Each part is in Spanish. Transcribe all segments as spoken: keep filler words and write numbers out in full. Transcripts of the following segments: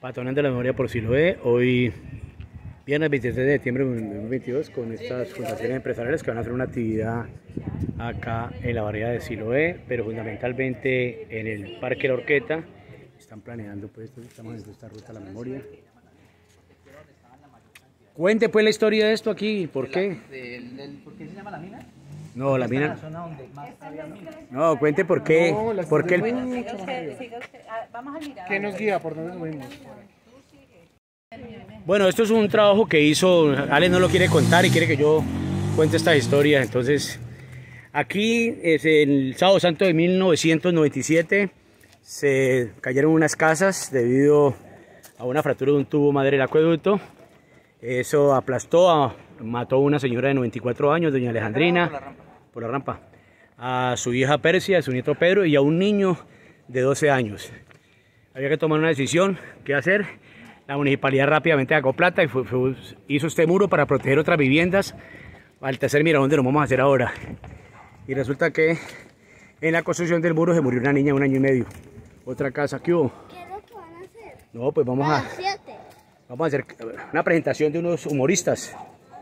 Patonando la memoria por Siloé, hoy viernes veintitrés de septiembre de dos mil veintidós, con estas fundaciones empresariales que van a hacer una actividad acá en la barriada de Siloé, pero fundamentalmente en el Parque La Horqueta. Están planeando, pues, estamos en esta ruta a la memoria. Cuente pues la historia de esto aquí, ¿por qué? ¿Por qué se llama la mina? No, la mina. La zona donde más había minas. No, cuente por qué. No, ¿Por qué el... mucho más arriba. Vamos al mirador. ¿Qué nos guía? ¿Por dónde subimos? Bueno, esto es un trabajo que hizo, Ale no lo quiere contar y quiere que yo cuente esta historia. Entonces, aquí es el sábado santo de mil novecientos noventa y siete, se cayeron unas casas debido a una fractura de un tubo madre del acueducto. Eso aplastó, a, mató a una señora de noventa y cuatro años, doña Alejandrina, por la rampa, por la rampa a su hija Persia, a su nieto Pedro y a un niño de doce años. Había que tomar una decisión, qué hacer. La municipalidad rápidamente sacó plata y fue, fue, hizo este muro para proteger otras viviendas al tercer mirador donde lo vamos a hacer ahora. Y resulta que en la construcción del muro se murió una niña de un año y medio. Otra casa, ¿qué hubo? ¿Qué es lo que van a hacer? No, pues vamos a, siete. vamos a hacer una presentación de unos humoristas.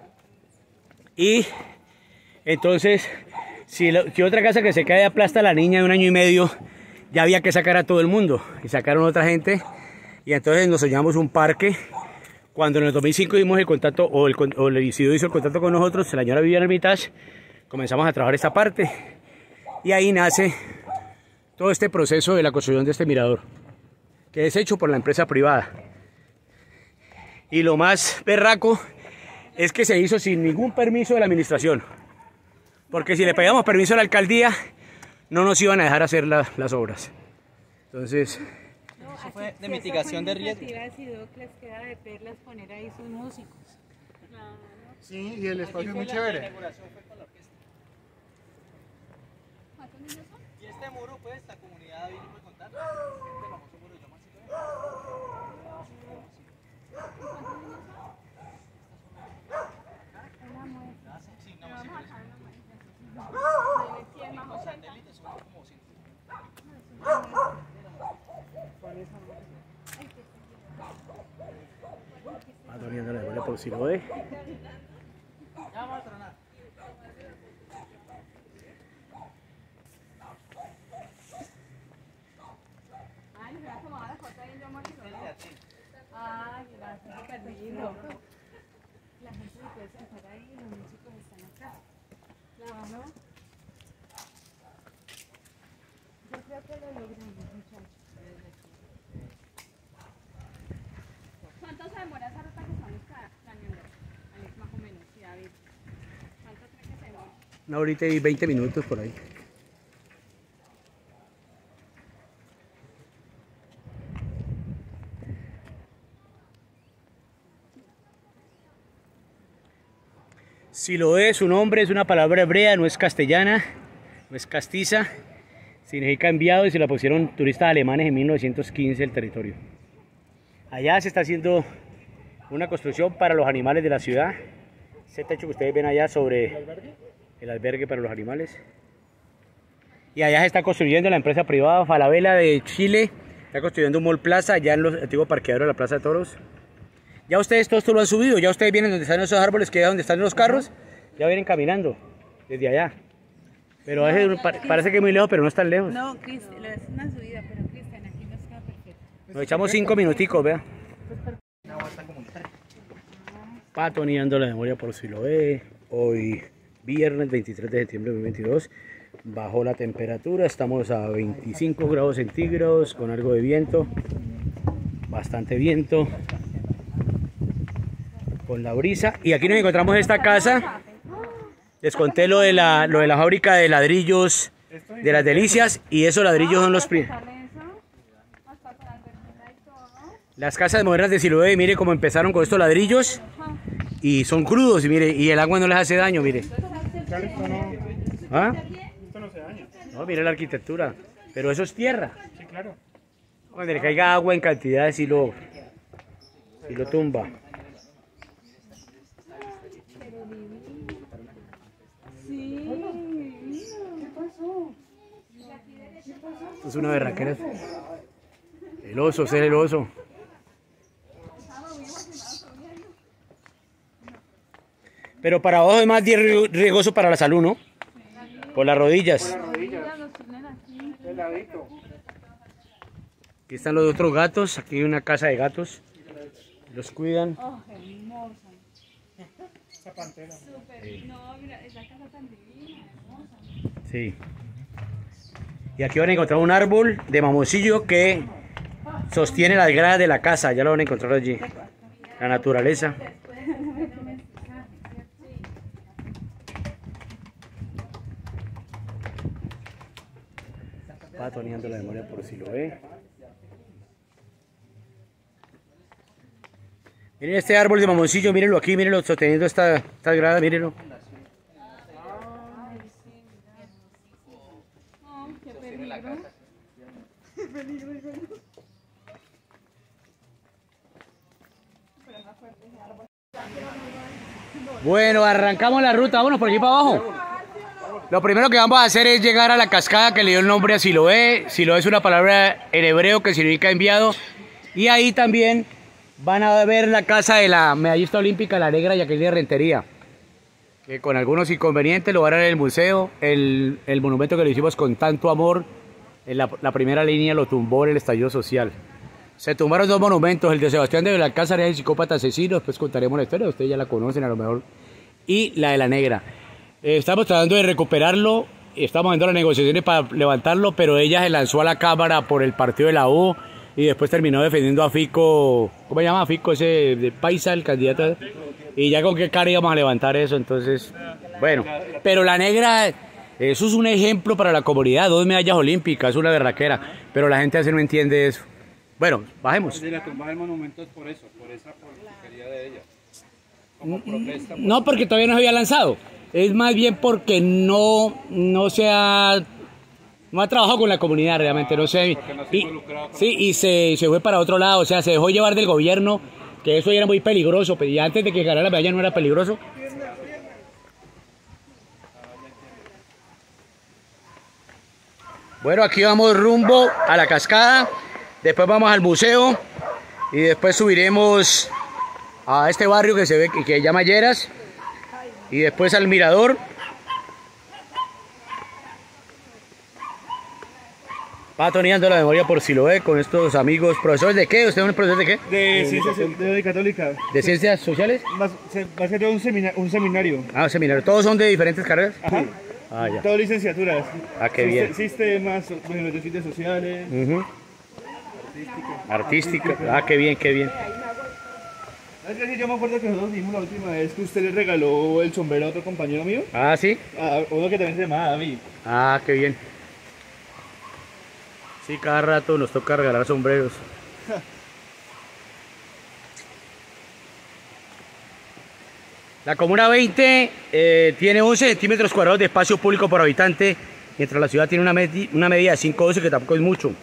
Y entonces, si, lo, si otra casa que se cae aplasta a la niña de un año y medio, ya había que sacar a todo el mundo. Y sacaron a otra gente. Y entonces nos soñamos un parque. Cuando en el dos mil cinco dimos el contacto, o el, o el Isidro hizo el contacto con nosotros, la señora Viviana Hermitage, comenzamos a trabajar esta parte. Y ahí nace todo este proceso de la construcción de este mirador, que es hecho por la empresa privada. Y lo más berraco es que se hizo sin ningún permiso de la administración. Porque si le pedíamos permiso a la alcaldía, no nos iban a dejar hacer la, las obras. Entonces... Eso fue de mitigación de riesgo. Les queda de perlas poner ahí sus músicos. Claro. Sí, y el espacio es muy chévere. Y este muro, pues, la comunidad viene por contar. Este famoso muro llama Adorando la memoria por Siloé. Ya vamos a tronar. Ay, me voy a tomar la foto ahí yo morir. Ay, gracias, súper lindo. La gente se puede sentar ahí y los músicos están acá. Claro. Yo creo que lo logramos, muchachos. ¿Cuánto se demora esa ruta que estamos planeando? Alex, más o menos, sí, David. ¿Cuánto cree que se demora? Una horita y veinte minutos por ahí. Siloé, su nombre es una palabra hebrea, no es castellana, no es castiza. Significa enviado y se la pusieron turistas alemanes en mil novecientos quince el territorio. Allá se está haciendo una construcción para los animales de la ciudad. Ese techo que ustedes ven allá sobre el albergue, el albergue para los animales. Y allá se está construyendo la empresa privada Falabella de Chile. Está construyendo un mall plaza allá en los antiguos parqueaderos de la Plaza de Toros. Ya ustedes todo esto lo han subido. Ya ustedes vienen donde están esos árboles que es donde están los carros. Ya vienen caminando desde allá. Pero a veces parece que es muy lejos, pero no es tan lejos. No, Cristian, es una subida, pero Cristian, aquí nos queda perfecto. Nos echamos cinco minuticos, vea. Patoneando la memoria por Siloé. Hoy viernes veintitrés de septiembre de dos mil veintidós. Bajó la temperatura, estamos a veinticinco grados centígrados con algo de viento. Bastante viento. Con la brisa. Y aquí nos encontramos esta casa. Les conté lo de la, lo de la fábrica de ladrillos de las Delicias. Y esos ladrillos son los primeros. Las casas modernas de Siloé, mire cómo empezaron con estos ladrillos y son crudos, y mire, y el agua no les hace daño, mire. ¿Ah? Esto no se daña. No, mire la arquitectura, pero eso es tierra. Sí, claro. Cuando le caiga agua en cantidad, si lo, si lo tumba. Esto es una berraquera. El oso, ser el oso. Pero para abajo es más rie- riesgoso para la salud, ¿no? Por las rodillas. Mira, los tienen aquí. El ladito. Aquí están los otros gatos. Aquí hay una casa de gatos. Los cuidan. Oh, hermosa. Esa pantera. Súper. No, mira, esa casa tan divina, hermosa. Sí. Y aquí van a encontrar un árbol de mamoncillo que sostiene las gradas de la casa. Ya lo van a encontrar allí. La naturaleza. Va toneando la memoria por si lo ve. Miren este árbol de mamoncillo, mírenlo aquí, mírenlo sosteniendo esta, esta grada, mírenlo. Oh, qué peligro. Qué peligro, digo yo. Pero es más fuerte ese árbol. Bueno, arrancamos la ruta, vámonos por aquí para abajo. Lo primero que vamos a hacer es llegar a la cascada que le dio el nombre a Siloé. Siloé es una palabra en hebreo que significa enviado. Y ahí también van a ver la casa de la medallista olímpica, la Negra Jacqueline Rentería. Que con algunos inconvenientes lo van a ver en el museo. El, el monumento que le hicimos con tanto amor. En la, la primera línea lo tumbó en el estallido social. Se tumbaron dos monumentos, el de Sebastián de Belalcázar, el psicópata asesino, después contaremos la historia, ustedes ya la conocen a lo mejor, y la de la Negra. Eh, estamos tratando de recuperarlo, estamos haciendo las negociaciones para levantarlo, pero ella se lanzó a la Cámara por el partido de la U y después terminó defendiendo a Fico, ¿cómo se llama Fico? Ese de Paisa, el candidato, y ya con qué cara íbamos a levantar eso, entonces, bueno, pero la Negra, eso es un ejemplo para la comunidad, dos medallas olímpicas, una berraquera, pero la gente así no entiende eso. Bueno, bajemos. Si la tumba del monumento es por eso, por esa porquería de ella. Como protesta. No, porque todavía no se había lanzado. Es más bien porque no, no se ha, no ha trabajado con la comunidad realmente. No sé. Porque no se ha Y, involucrado con sí, y se, se fue para otro lado. O sea, se dejó llevar del gobierno, que eso ya era muy peligroso. Y antes de que ganara la medalla no era peligroso. Bueno, aquí vamos rumbo a la cascada. Después vamos al museo y después subiremos a este barrio que se ve que se llama Lleras y después al mirador. Va toneando la memoria por Siloé con estos amigos. ¿Profesores de qué? ¿Usted es un profesor de qué? De ciencias de católica. ¿De ciencias sociales? Más, se- va a ser un, semina- un seminario. Ah, seminario. ¿Todos son de diferentes carreras? Ajá. Ah, ya. Todas licenciaturas. Ah, qué bien. Sistemas, bueno, de ciencias sociales. Ujú. Artística. Ah, qué bien, qué bien. Es que sí, yo me acuerdo que nosotros vimos la última vez que usted le regaló el sombrero a otro compañero mío. Ah, sí. A uno que también se llamaba David. Ah, qué bien. Sí, cada rato nos toca regalar sombreros. La Comuna veinte eh, tiene once centímetros cuadrados de espacio público por habitante, mientras la ciudad tiene una, medi una medida de cinco doce, que tampoco es mucho.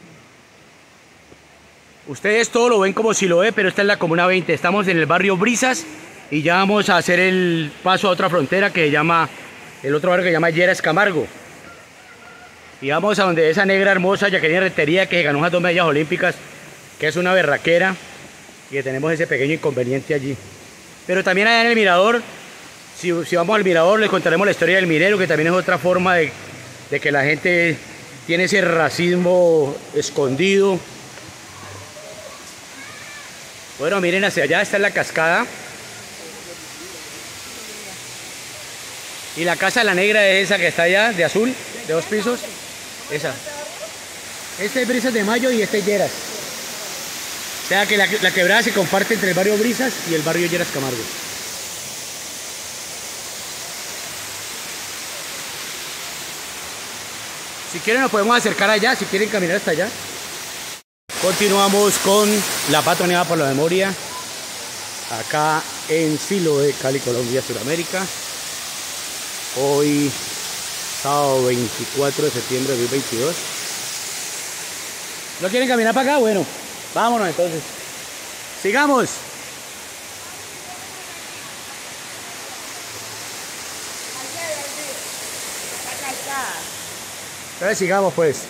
Ustedes todo lo ven como si lo ve, pero esta es la Comuna veinte. Estamos en el barrio Brisas y ya vamos a hacer el paso a otra frontera que se llama, el otro barrio que se llama Lleras Camargo. Y vamos a donde esa negra hermosa Jacqueline Rentería, que ganó unas dos medallas olímpicas, que es una berraquera, y que tenemos ese pequeño inconveniente allí. Pero también allá en el mirador, si, si vamos al mirador, les contaremos la historia del minero, que también es otra forma de, de que la gente tiene ese racismo escondido. Bueno, miren hacia allá, está la cascada. Y la casa de la negra es esa que está allá, de azul, de dos pisos. Esa. Este es Brisas de Mayo y este es Lleras. O sea que la, la quebrada se comparte entre el barrio Brisas y el barrio Lleras Camargo. Si quieren nos podemos acercar allá, si quieren caminar hasta allá. Continuamos con la patoneada por la memoria. Acá en Siloé, Cali, Colombia, Sudamérica. Hoy, sábado veinticuatro de septiembre de dos mil veintidós. ¿No quieren caminar para acá? Bueno, vámonos entonces. Sigamos. Entonces sigamos pues.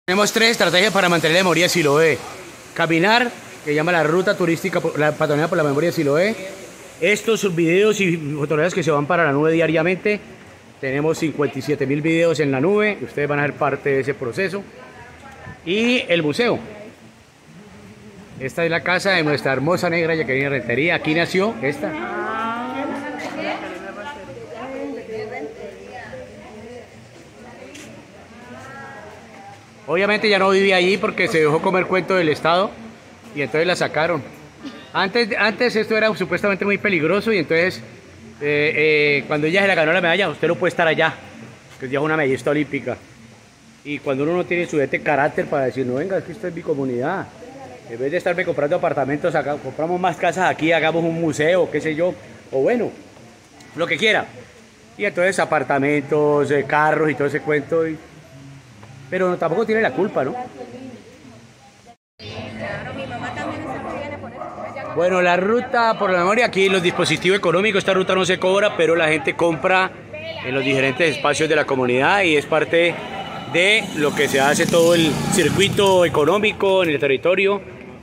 Tenemos tres estrategias para mantener la memoria de Siloé. Caminar, que llama la ruta turística, la patroneada por la memoria de Siloé. Estos videos y fotografías que se van para la nube diariamente. Tenemos cincuenta y siete mil videos en la nube. Ustedes van a ser parte de ese proceso. Y el museo. Esta es la casa de nuestra hermosa negra Jacqueline Rentería. Aquí nació esta. Obviamente ya no vivía allí porque se dejó comer cuento del Estado y entonces la sacaron. Antes, antes esto era supuestamente muy peligroso y entonces eh, eh, cuando ella se la ganó la medalla, usted no puede estar allá, que ya es una medallista olímpica. Y cuando uno no tiene su este carácter para decir, no venga, es que esto es mi comunidad. En vez de estarme comprando apartamentos acá, compramos más casas aquí, hagamos un museo, qué sé yo, o bueno, lo que quiera. Y entonces apartamentos, eh, carros y todo ese cuento. Y... pero no, tampoco tiene la culpa, ¿no? Bueno, la ruta por la memoria, aquí los dispositivos económicos, esta ruta no se cobra, pero la gente compra en los diferentes espacios de la comunidad y es parte de lo que se hace todo el circuito económico en el territorio.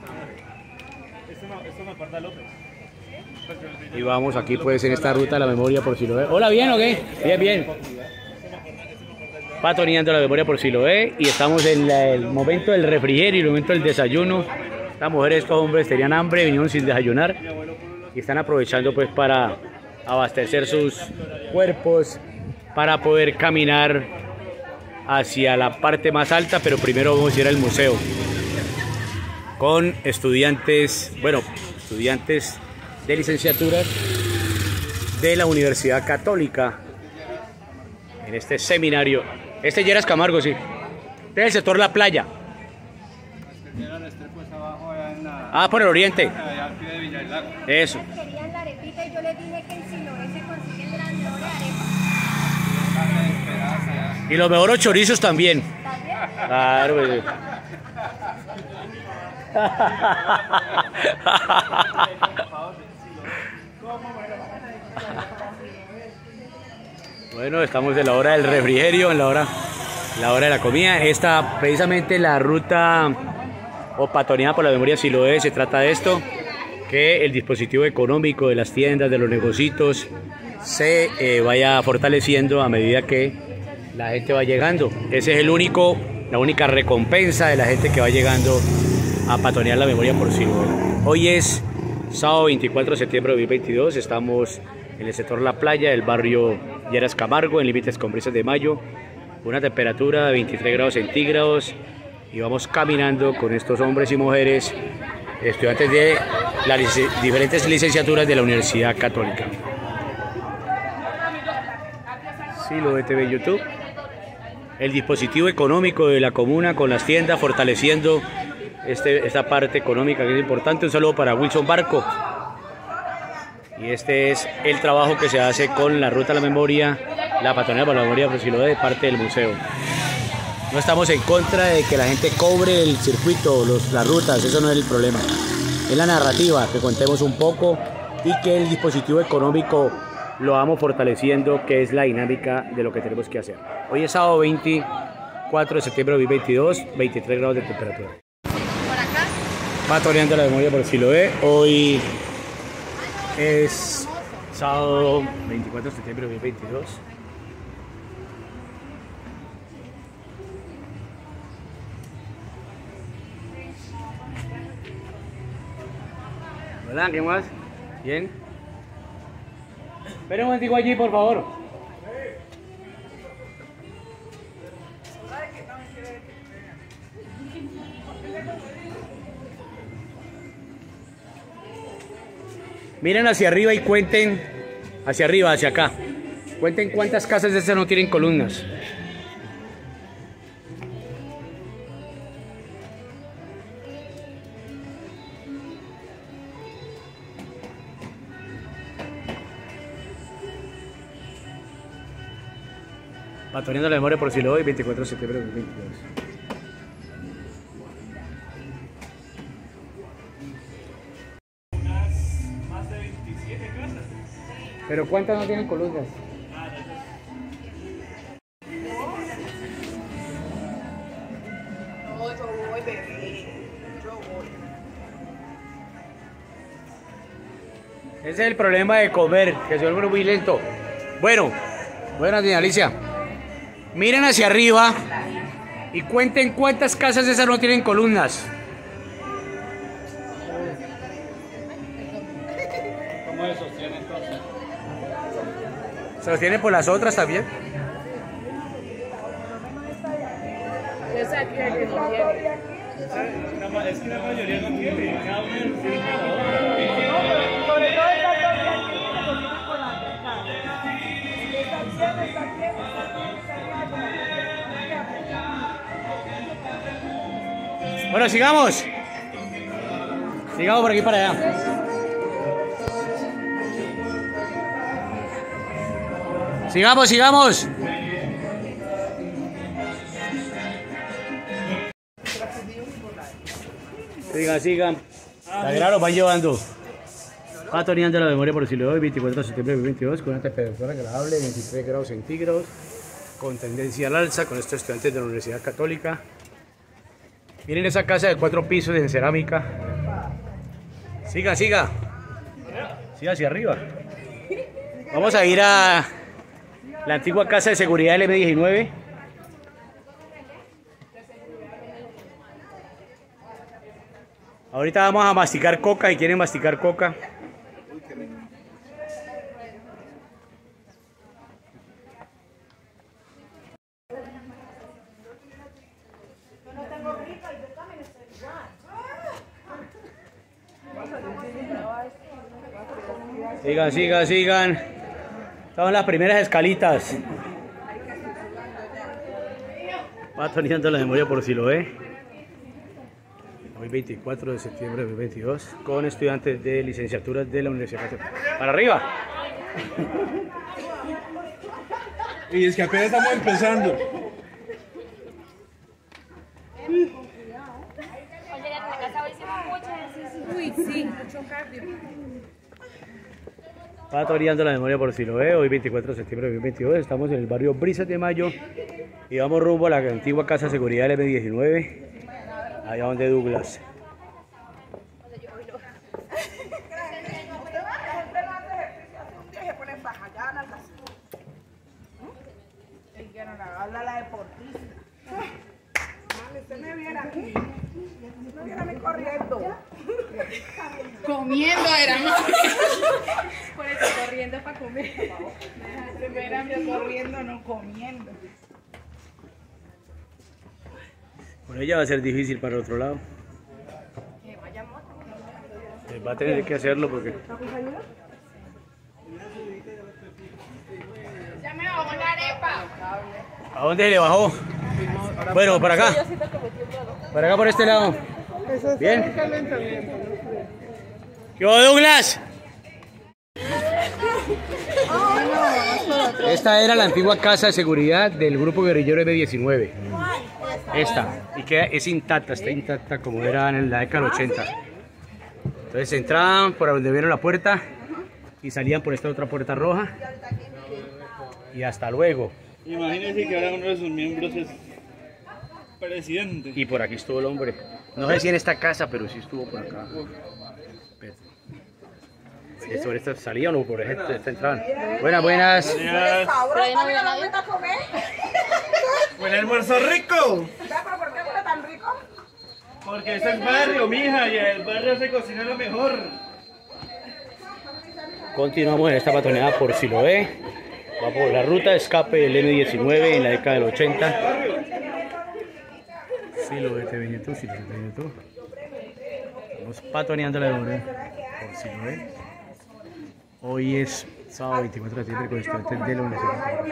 Y vamos aquí pues en esta ruta de la memoria por Siloé. Hola, ¿bien o qué? Bien, bien. Patroneando la memoria por Siloé y estamos en la, el momento del refrigerio y el momento del desayuno. Estas mujeres, estos hombres tenían hambre, vinieron sin desayunar y están aprovechando pues para abastecer sus cuerpos para poder caminar hacia la parte más alta, pero primero vamos a ir al museo con estudiantes, bueno, estudiantes de licenciaturas de la Universidad Católica en este seminario. Este es Lleras Camargo, sí. Este es el sector La Playa. Ah, por el oriente. Eso. Querían la arepita y yo les dije que en Siloé se consiguen las mejores arepas. Y los mejores chorizos también. ¿También? Claro, pues. Bueno, estamos en la hora del refrigerio, en la hora, la hora de la comida. Esta, precisamente la ruta o patroneada por la memoria Siloé, se trata de esto, que el dispositivo económico de las tiendas, de los negocios, se eh, vaya fortaleciendo a medida que la gente va llegando. Ese es el único, la única recompensa de la gente que va llegando a patronear la memoria por Siloé. Hoy es sábado veinticuatro de septiembre de dos mil veintidós, estamos en el sector La Playa del barrio Lleras Camargo, en límites con Brisas de Mayo, una temperatura de veintitrés grados centígrados y vamos caminando con estos hombres y mujeres, estudiantes de las lic diferentes licenciaturas de la Universidad Católica. Siloé T V YouTube, el dispositivo económico de la comuna con las tiendas, fortaleciendo este, esta parte económica que es importante. Un saludo para Wilson Barco. Y este es el trabajo que se hace con la ruta a la memoria, la patroneada por la memoria por Siloé de parte del museo. No estamos en contra de que la gente cobre el circuito, los, las rutas, eso no es el problema. Es la narrativa, que contemos un poco y que el dispositivo económico lo vamos fortaleciendo, que es la dinámica de lo que tenemos que hacer. Hoy es sábado veinticuatro de septiembre de dos mil veintidós, veintitrés grados de temperatura. ¿Por acá? Patroneando la memoria por Siloé. Hoy es sábado veinticuatro de septiembre de dos mil veintidós. Hola, ¿qué más? ¿Bien? Espera un momentico allí, por favor. Miren hacia arriba y cuenten, hacia arriba, hacia acá. Cuenten cuántas casas de estas no tienen columnas. Patroneando la memoria por Siloé, veinticuatro de septiembre de dos mil veintidós. ¿Pero cuántas no tienen columnas? es el problema de comer, que se vuelve muy lento. Bueno, buenas, doña Alicia. Miren hacia arriba y cuenten cuántas casas esas no tienen columnas. ¿Cómo se sostiene entonces? ¿Se los tienen por las otras también? Esa que que no tiene. Es que la mayoría no tiene. Cada uno tiene la otra. Sobre todo estas dos de aquí que se tienen con la tecla. Esta opción, esta opción, esta opción, esta Bueno, sigamos. Sigamos por aquí para allá. Sigamos, sigamos. Sigan, sigan. La verdad los van llevando. Va toneando la memoria por si lo doy, veinticuatro de septiembre de dos mil veintidós, con una temperatura agradable, veintitrés grados centígrados, con tendencia al alza, con estos estudiantes de la Universidad Católica. Miren esa casa de cuatro pisos en cerámica. Siga, siga. Siga hacia arriba. Vamos a ir a la antigua casa de seguridad del eme diecinueve. Ahorita vamos a masticar coca, si quieren masticar coca. Sigan, sigan, sigan. Estamos en las primeras escalitas. Va toneando la memoria por si lo ve. Hoy veinticuatro de septiembre de dos mil veintidós, con estudiantes de licenciaturas de la Universidad Católica. ¡Para arriba! Y es que apenas estamos empezando. Uy, sí, mucho cardio. Va toreando la memoria por si lo ve. Hoy veinticuatro de septiembre de dos mil veintidós. Estamos en el barrio Brisas de Mayo y vamos rumbo a la antigua casa de seguridad del eme diecinueve, allá donde Douglas. Habla la deportista. Mami, usted me viera aquí. No viera me corriendo. Comiendo era más. Por eso corriendo para comer. Se me viera corriendo, no comiendo. Por ella va a ser difícil para el otro lado. Va a tener que hacerlo porque... Ya me bajó la arepa. ¿A dónde le bajó? Bueno, para acá. Para acá, por este lado. Bien. ¿Qué hubo, Douglas? Esta era la antigua casa de seguridad del grupo guerrillero eme diecinueve. Esta. Y que es intacta, está intacta como era en la década del ochenta. Entonces entraban por donde vieron la puerta y salían por esta otra puerta roja. Y hasta luego. Imagínense que ahora uno de sus miembros es presidente. Y por aquí estuvo el hombre. No sé si en esta casa, pero sí estuvo por acá. Pero... ¿Sí, sobre esta salida o no? Por ejemplo, esta entrada. Buenas, buenas. Buenas. ¿A comer? Buen almuerzo rico. ¿Pero por qué huele tan rico? Porque este es barrio, mija, y el barrio se cocina lo mejor. Continuamos en esta patoneada por si lo ve. Va por la ruta de escape del eme diecinueve en la década del ochenta. Si lo ve, te viene tú, si lo ve, te viene tú. Estamos patoneando la hora por si lo ve. Hoy es sábado veinticuatro de septiembre con estudiantes de la Universidad.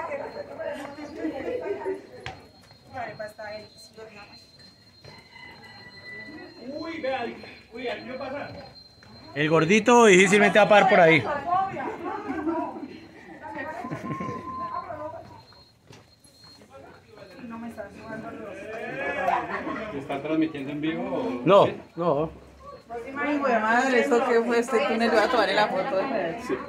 Uy, vea, uy, aquí no pasa. El gordito difícilmente va a parar por ahí. ¿Están transmitiendo en vivo? O... No, no. Ay, güey, madre, ¿esto qué fue? Este túnel, voy a tomar la foto de sí.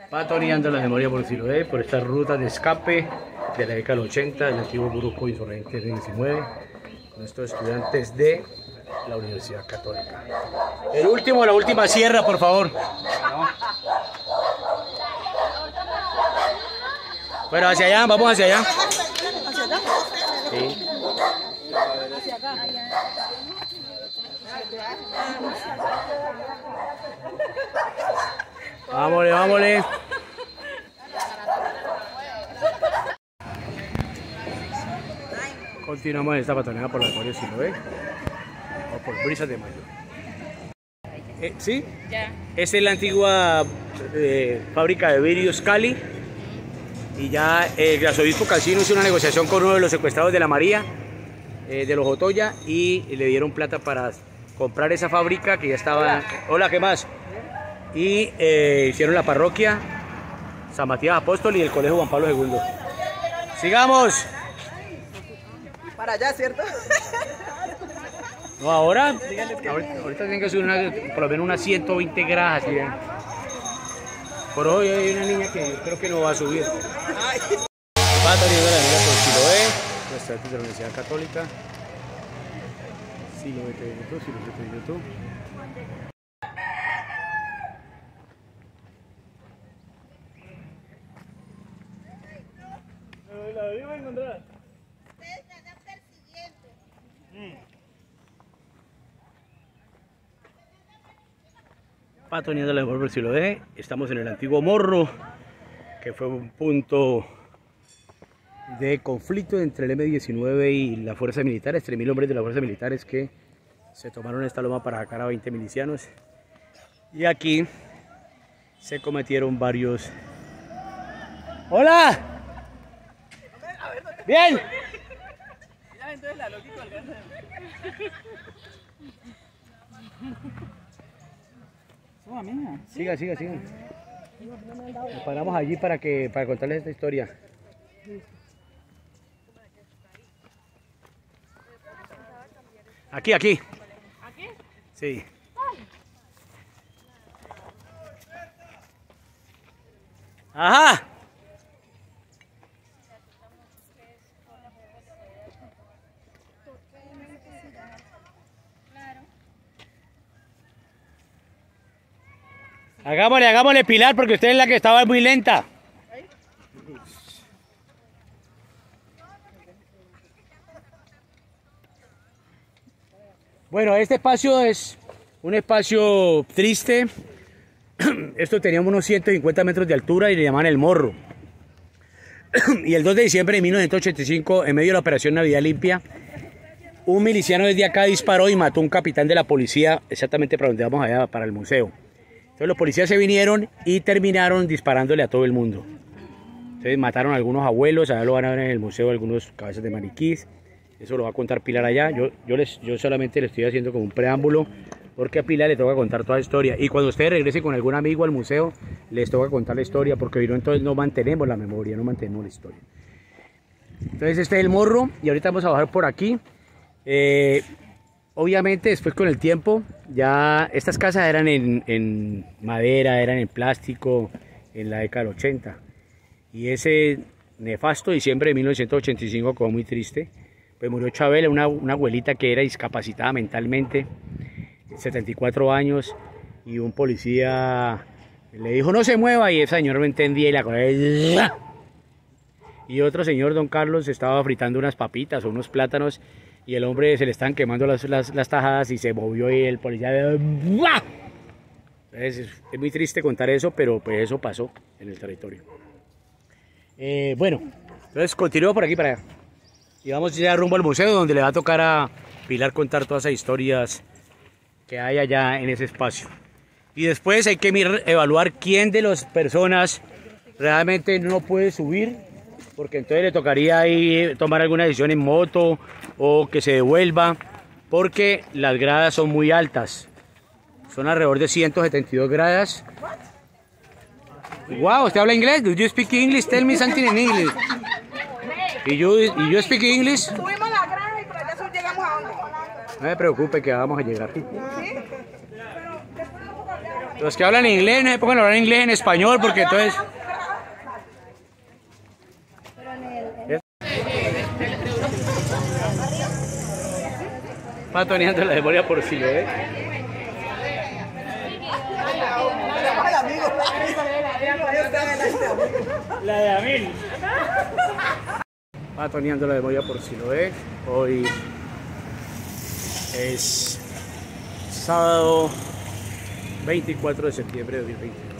Patroneando la memoria por Siloé, por estas rutas de escape de la década del ochenta, del antiguo grupo insurgente de diecinueve, con estos estudiantes de la Universidad Católica. El último, la última sierra, por favor. Bueno, hacia allá, vamos hacia allá. Sí. Vámonos, vámonos. Continuamos en esta patroneada por la memoria Siloé o por Brisas de Mayo. Eh, ¿Sí? Ya. Esta es la antigua eh, fábrica de vidrios Cali. Y ya eh, el arzobispo Cancino hizo una negociación con uno de los secuestrados de la María, eh, de los Otoya, y le dieron plata para comprar esa fábrica que ya estaba... Hola, ¿qué más? Y eh, hicieron la parroquia San Matías Apóstol y el colegio Juan Pablo segundo. ¡Sigamos! Para allá, ¿cierto? No, ahora, ahorita, ahorita tienen que subir una, por lo menos unas ciento veinte gradas. ¿Sí? Por hoy hay una niña que yo creo que no va a subir. Patroneando la memoria por Siloé, nuestra de la Universidad Católica. Siloé T V en YouTube, Siloé T V en YouTube. La iba a encontrar. Ustedes me andan persiguiendo. Patroneando la memoria por Siloé. Estamos en el antiguo Morro, que fue un punto de conflicto entre el eme diecinueve y las fuerzas militares, tres mil hombres de las fuerzas militares que se tomaron esta loma para sacar a veinte milicianos. Y aquí se cometieron varios... ¡Hola! ¡Bien! Siga, siga, siga. Nos paramos allí para que para contarles esta historia. Aquí, aquí. ¿Aquí? Sí. Ajá. Hagámosle, hagámosle Pilar, porque usted es la que estaba muy lenta. Bueno, este espacio es un espacio triste. Esto teníamos unos ciento cincuenta metros de altura y le llamaban el Morro. Y el dos de diciembre de mil novecientos ochenta y cinco, en medio de la operación Navidad Limpia, un miliciano desde acá disparó y mató a un capitán de la policía, exactamente para donde vamos allá, para el museo. Entonces los policías se vinieron y terminaron disparándole a todo el mundo. Entonces mataron a algunos abuelos, allá lo van a ver en el museo, algunos cabezas de maniquís. Eso lo va a contar Pilar allá. Yo, yo, les, yo solamente le estoy haciendo como un preámbulo, porque a Pilar le toca contar toda la historia. Y cuando ustedes regresen con algún amigo al museo, les toca contar la historia, porque hoy no, entonces no mantenemos la memoria, no mantenemos la historia. Entonces este es el Morro, y ahorita vamos a bajar por aquí. Eh, obviamente después con el tiempo, ya estas casas eran en, en madera, eran en plástico, en la década del ochenta. Y ese nefasto diciembre de mil novecientos ochenta y cinco, como muy triste, pues murió Chabela, una, una abuelita que era discapacitada mentalmente, setenta y cuatro años, y un policía le dijo no se mueva, y ese señor no entendía y la cosa. Y otro señor, don Carlos, estaba fritando unas papitas o unos plátanos, y el hombre se le estaban quemando las, las, las tajadas y se movió, y el policía... Entonces, es muy triste contar eso, pero pues eso pasó en el territorio. Eh, bueno, entonces continúo por aquí para allá. Y vamos ya rumbo al museo, donde le va a tocar a Pilar contar todas esas historias que hay allá en ese espacio. Y después hay que mir, evaluar quién de las personas realmente no puede subir, porque entonces le tocaría ahí tomar alguna decisión en moto o que se devuelva, porque las gradas son muy altas. Son alrededor de ciento setenta y dos gradas. Wow, ¿usted habla inglés? Do you speak English? Tell me something in English. ¿Y yo, y yo speak English? Subimos la grada y por allá solo llegamos a dónde. No me preocupe que vamos a llegar. ¿Sí? Entonces Los que hablan inglés no se pongan a hablar inglés en español porque entonces... Patoneando la memoria por si lo ve. La de Amil. Patoneando la memoria por si lo ve. Hoy es sábado veinticuatro de septiembre de dos mil veintidós.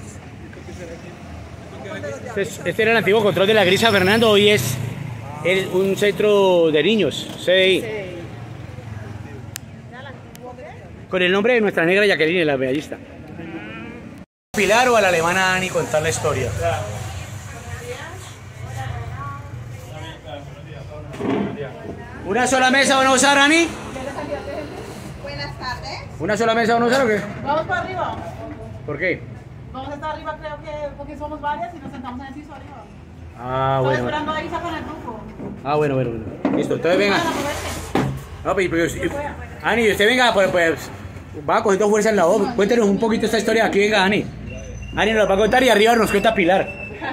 Este, es, este era el antiguo control de la Grisa Fernando, hoy es el, un centro de niños, C D I. Con el nombre de nuestra negra Jacqueline, la medallista. Pilar o a la alemana Ani contar la historia. ¿Una sola mesa van a usar, Ani? Buenas tardes. ¿Una sola mesa van a usar o qué? Vamos para arriba. ¿Por qué? Vamos a estar arriba, creo que porque somos varias y nos sentamos en el piso arriba. Ah, Estoy bueno. esperando a Isa con el grupo. Ah, bueno, bueno, bueno. Listo, entonces venga. No, pues, pues, Ani, usted venga, pues, pues va cogiendo fuerza en la voz. Cuéntenos un poquito esta historia. Aquí venga, Ani. Ani nos va a contar y arriba nos cuenta Pilar.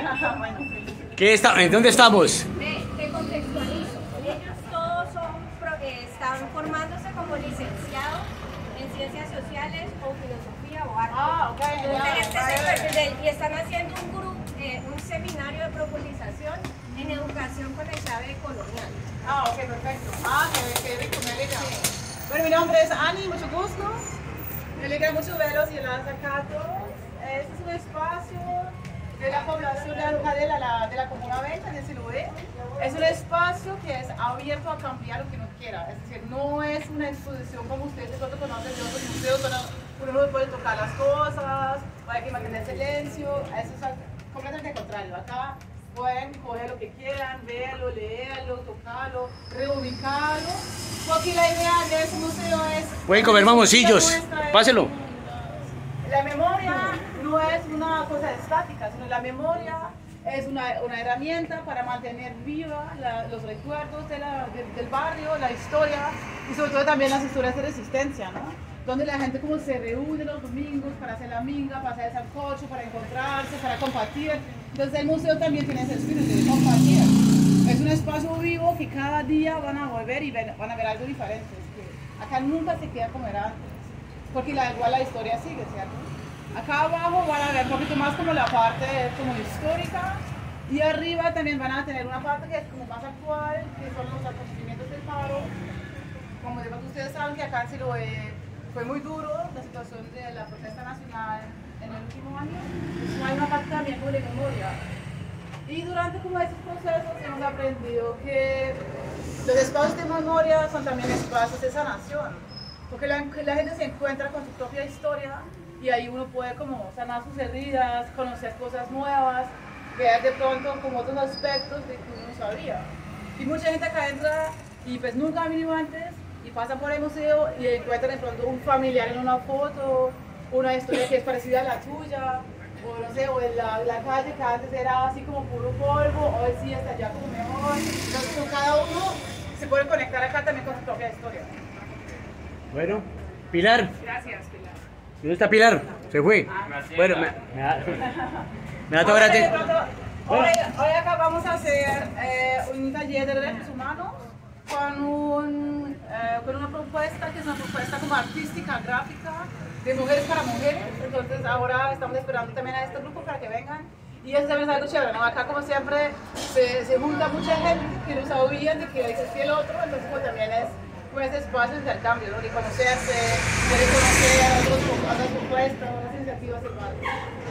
¿Qué está, ¿En dónde estamos? Te, te contextualizo. Ellos todos son, pro- eh, están formándose como licenciados en ciencias sociales o filosofía o arte. Ah, ok. Entonces, este es el perfil de- y están haciendo un grupo, eh, un seminario de profundización en educación con el clave colonial. Ah, ok, perfecto. Ah, qué, qué rico, me alegra. Bueno, mi nombre es Ani, mucho gusto. Me alegra mucho verlos y las acá a todos. Este es un espacio de la población de Arujadela, la, de la Comuna veinte, de Siloé. Es un espacio que es abierto a cambiar lo que uno quiera. Es decir, no es una exposición como ustedes de pronto conocen de otros museos donde uno no puede tocar las cosas, o hay que mantener silencio. Eso es completamente contrario. Acá pueden coger lo que quieran, verlo, leerlo, tocarlo, reubicarlo. Porque la idea de ese museo es... Pueden comer mamoncillos. Páselo. La memoria no es una cosa estática, sino la memoria es una, una herramienta para mantener viva la- los recuerdos de la- de- del barrio, la historia y sobre todo también las historias de resistencia, ¿no? Donde la gente como se reúne los domingos para hacer la minga, para hacer el sancocho, para encontrarse, para compartir. Entonces el museo también tiene ese espíritu de compartir. Es un espacio vivo que cada día van a volver y ven- van a ver algo diferente. Es que acá nunca se queda como era antes. Porque la, igual la historia sigue, ¿cierto? Acá abajo van a ver un poquito más como la parte como histórica y arriba también van a tener una parte que es como más actual, que son los acontecimientos del paro. Como de pronto ustedes saben que acá en Siloé fue muy duro la situación de la protesta nacional en el último año. Entonces hay una parte también como de memoria. Y durante como estos procesos hemos aprendido que los espacios de memoria son también espacios de sanación. Porque la, la gente se encuentra con su propia historia y ahí uno puede como sanar sus heridas, conocer cosas nuevas, ver de pronto como otros aspectos de que uno no sabía. Y mucha gente acá entra y pues nunca ha venido antes y pasa por el museo y encuentra de pronto un familiar en una foto, una historia que es parecida a la tuya, o no sé, o en la, la calle que antes era así como puro polvo, hoy sí está ya como mejor. Entonces con cada uno se puede conectar acá también con su propia historia. Bueno, Pilar. Gracias, Pilar. ¿Dónde está Pilar? Se fue. Bueno, me, me da, me da todo Ahora, gratis. de pronto, Hoy, hoy acá vamos a hacer eh, un taller de derechos humanos con, un, eh, con una propuesta que es una propuesta como artística, gráfica, de mujeres para mujeres. Entonces ahora estamos esperando también a este grupo para que vengan. Y eso también es algo chévere, ¿no? Acá como siempre se, se junta mucha gente que no sabían de que existía el otro, entonces pues también es pues, ese espacio de intercambio, ¿no? De conocerse, de reconocer otros, otras propuestas, otras iniciativas del barrio.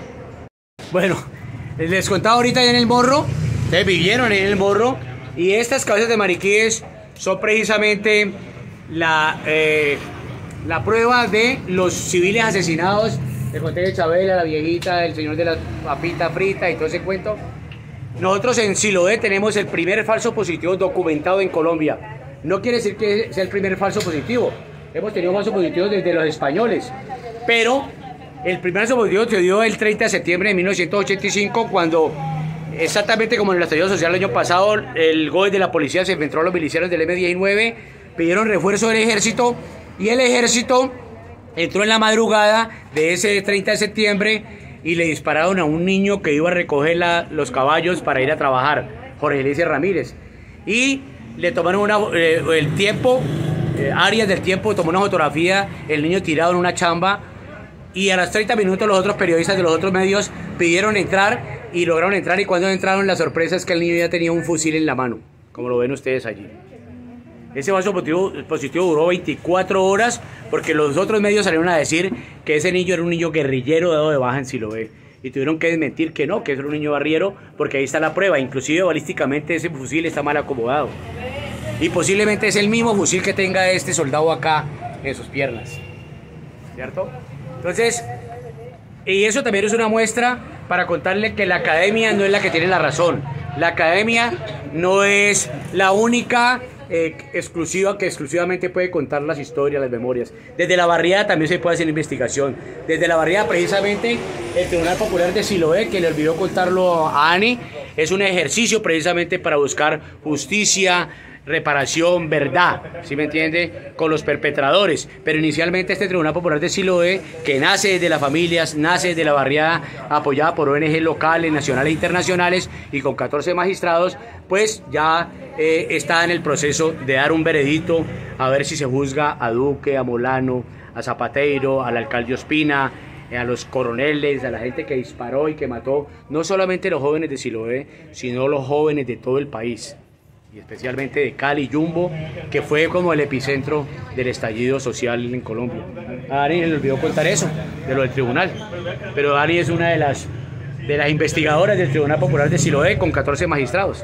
Bueno, les contaba ahorita en el Morro, ustedes vivieron en el Morro, y estas cabezas de maniquíes son precisamente la, eh, la prueba de los civiles asesinados. Les conté de Chabela, la viejita, el señor de la papita frita y todo ese cuento. Nosotros en Siloé tenemos el primer falso positivo documentado en Colombia. No quiere decir que sea el primer falso positivo. Hemos tenido falsos positivos desde los españoles. Pero el primer falso positivo se dio el treinta de septiembre de mil novecientos ochenta y cinco, cuando, exactamente como en el estallido social el año pasado, el G O E de la policía se enfrentó a los milicianos del eme diecinueve, pidieron refuerzo del ejército y el ejército entró en la madrugada de ese treinta de septiembre y le dispararon a un niño que iba a recoger la, los caballos para ir a trabajar, Jorge Eliezer Ramírez. Y le tomaron una, eh, el tiempo, eh, áreas del tiempo, tomó una fotografía, el niño tirado en una chamba, y a los treinta minutos los otros periodistas de los otros medios pidieron entrar y lograron entrar, y cuando entraron la sorpresa es que el niño ya tenía un fusil en la mano, como lo ven ustedes allí. Ese falso positivo, positivo duró veinticuatro horas porque los otros medios salieron a decir que ese niño era un niño guerrillero dado de baja en Siloé. Y tuvieron que desmentir que no, que era un niño barriero, porque ahí está la prueba. Inclusive balísticamente ese fusil está mal acomodado. Y posiblemente es el mismo fusil que tenga este soldado acá en sus piernas. ¿Cierto? Entonces, y eso también es una muestra para contarle que la academia no es la que tiene la razón. La academia no es la única eh, exclusiva que exclusivamente puede contar las historias, las memorias. Desde la barriada también se puede hacer investigación. Desde la barriada, precisamente, el Tribunal Popular de Siloé, que le olvidó contarlo a Ani, es un ejercicio precisamente para buscar justicia, reparación, verdad, ¿sí me entiende? Con los perpetradores. Pero inicialmente este Tribunal Popular de Siloé, que nace desde las familias, nace desde la barriada, apoyada por O N G locales, nacionales e internacionales, y con catorce magistrados, pues ya eh, está en el proceso de dar un veredicto, a ver si se juzga a Duque, a Molano, a Zapateiro, al alcalde Ospina, a los coroneles, a la gente que disparó y que mató, no solamente los jóvenes de Siloé, sino los jóvenes de todo el país, y especialmente de Cali, Jumbo, que fue como el epicentro del estallido social en Colombia. A Ari le olvidó contar eso, de lo del tribunal, pero Ari es una de las, de las investigadoras del Tribunal Popular de Siloé con catorce magistrados.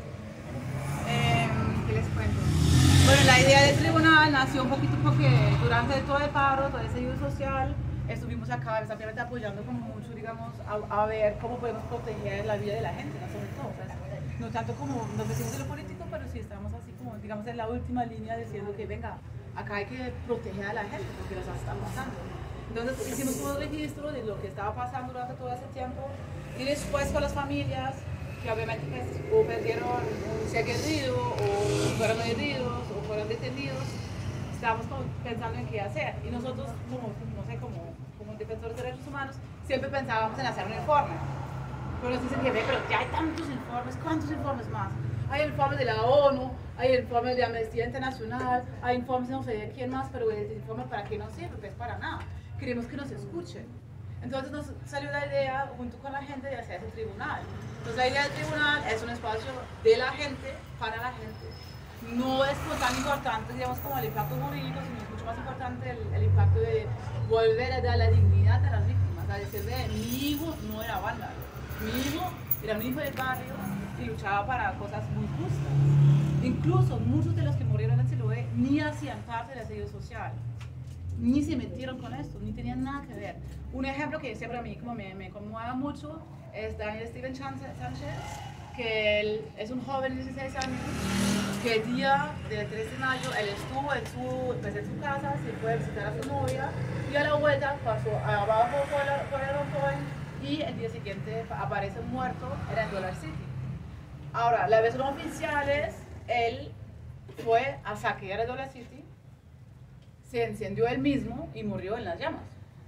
Eh, ¿Qué les cuento? Bueno, la idea del tribunal nació un poquito porque durante todo el paro, todo el estallido social, estuvimos acá obviamente apoyando como mucho, digamos, a, a ver cómo podemos proteger la vida de la gente, no sobre todo, pues, no tanto como nos decimos de lo político, pero sí estamos así como, digamos, en la última línea diciendo que venga, acá hay que proteger a la gente porque nos está pasando. Entonces hicimos todo el registro de lo que estaba pasando durante todo ese tiempo, y después con las familias que obviamente pues, o perdieron un ser querido, o fueron heridos, o fueron detenidos, estábamos como pensando en qué hacer, y nosotros como, no sé, como, como defensores de derechos humanos, siempre pensábamos en hacer un informe. Pero nos dicen que ve, pero ya hay tantos informes, ¿cuántos informes más? Hay informes de la ONU, hay informes de Amnistía Internacional, hay informes de no sé de quién más, pero el informe para qué nos sirve, pues para nada. Queremos que nos escuchen. Entonces nos salió la idea, junto con la gente, de hacer ese tribunal. Entonces la idea del tribunal es un espacio de la gente, para la gente. No es tan importante, digamos, como el impacto jurídico, sino es mucho más importante el, el impacto de volver a dar la dignidad a las víctimas, a decir, de, mi hijo no era vándalo. Mi hijo era un hijo del barrio y luchaba para cosas muy justas. Incluso muchos de los que murieron en Siloé ni hacían parte del asilo social, ni se metieron con esto, ni tenían nada que ver. Un ejemplo que siempre a mí como me, me conmueve mucho es Daniel Steven Sánchez, que él es un joven de dieciséis años, que el día del tres de mayo él estuvo en su, pues en su casa, se fue a visitar a su novia, y a la vuelta pasó abajo por, la, por el Roncón, y el día siguiente aparece muerto en el Dollar City. Ahora, las versiones oficiales, él fue a saquear el Dollar City, se encendió él mismo y murió en las llamas.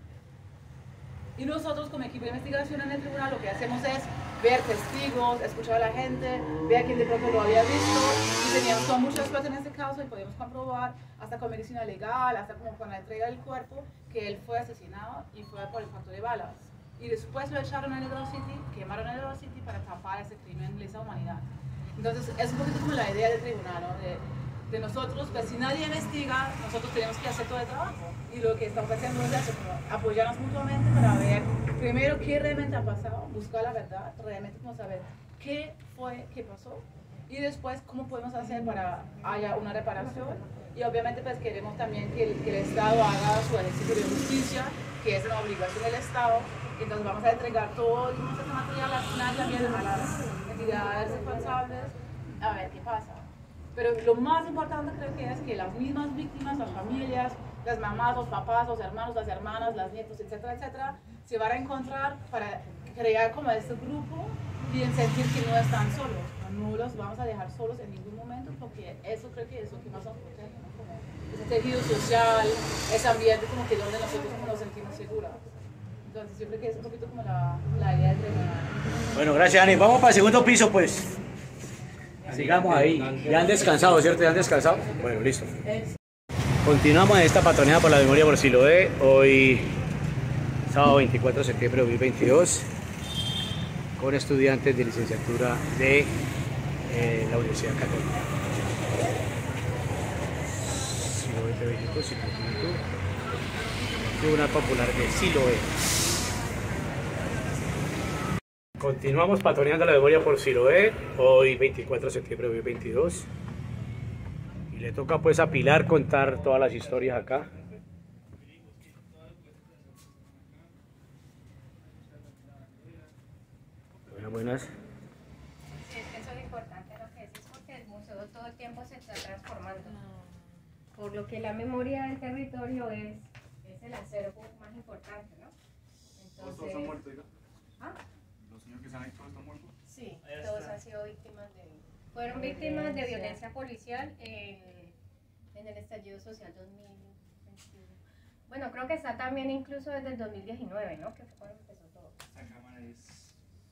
Y nosotros como equipo de investigación en el tribunal lo que hacemos es ver testigos, escuchar a la gente, ver a quién de pronto lo había visto, y teníamos todas muchas cosas en este caso y podemos comprobar hasta con medicina legal, hasta como con la entrega del cuerpo, que él fue asesinado y fue por el impacto de balas. Y después lo echaron en el Dollar City, quemaron el Dollar City para tapar ese crimen de lesa humanidad. Entonces es un poquito como la idea del tribunal, ¿no? de, de nosotros, pues si nadie investiga, nosotros tenemos que hacer todo el trabajo. Y lo que estamos haciendo es eso, como apoyarnos mutuamente para ver primero qué realmente ha pasado, buscar la verdad, realmente como saber qué fue, qué pasó, y después cómo podemos hacer para haya una reparación. Y obviamente pues queremos también que el, que el Estado haga su ejercicio de justicia, que es una obligación del Estado. Entonces vamos a entregar todo este material al final también a las entidades responsables a ver qué pasa. Pero lo más importante creo que es que las mismas víctimas, las familias, las mamás, los papás, los hermanos, las hermanas, las nietos, etcétera, etcétera, se van a encontrar para crear como este grupo y sentir que no están solos. No los vamos a dejar solos en ningún momento, porque eso creo que es lo que más nos protege, ¿no? Como ese tejido social, ese ambiente como que donde nosotros como nos sentimos seguros. Entonces siempre que es un poquito como la, la idea de entrenar. Bueno, gracias, Ani. Vamos para el segundo piso, pues. Sigamos ahí. Ya han descansado, ¿cierto? ¿Ya han descansado? Bueno, listo. Continuamos en esta patroneada por la memoria por Siloé. Hoy, sábado veinticuatro de septiembre de dos mil veintidós, con estudiantes de licenciatura de eh, la Universidad Católica. Siloé T V YouTube, Siloé YouTube, Tribunal Popular de Siloé. Continuamos patroneando la memoria por Siloé, hoy veinticuatro de septiembre de dos mil veintidós. Y le toca pues a Pilar contar todas las historias acá. Buenas, buenas. Sí, es que eso es importante lo que decís, porque el museo todo el tiempo se está transformando. Por lo que la memoria del territorio es, es el acervo más importante, ¿no? Entonces, ¿Todos son muertos, diga? ¿Ah? ¿Los niños que están ahí todos están muertos? Sí, todos han sido víctimas de... Fueron víctimas de violencia policial en, en el estallido social dos mil veintiuno. Bueno, creo que está también incluso desde el dos mil diecinueve, ¿no? Que fue cuando empezó todo. Esa cámara es...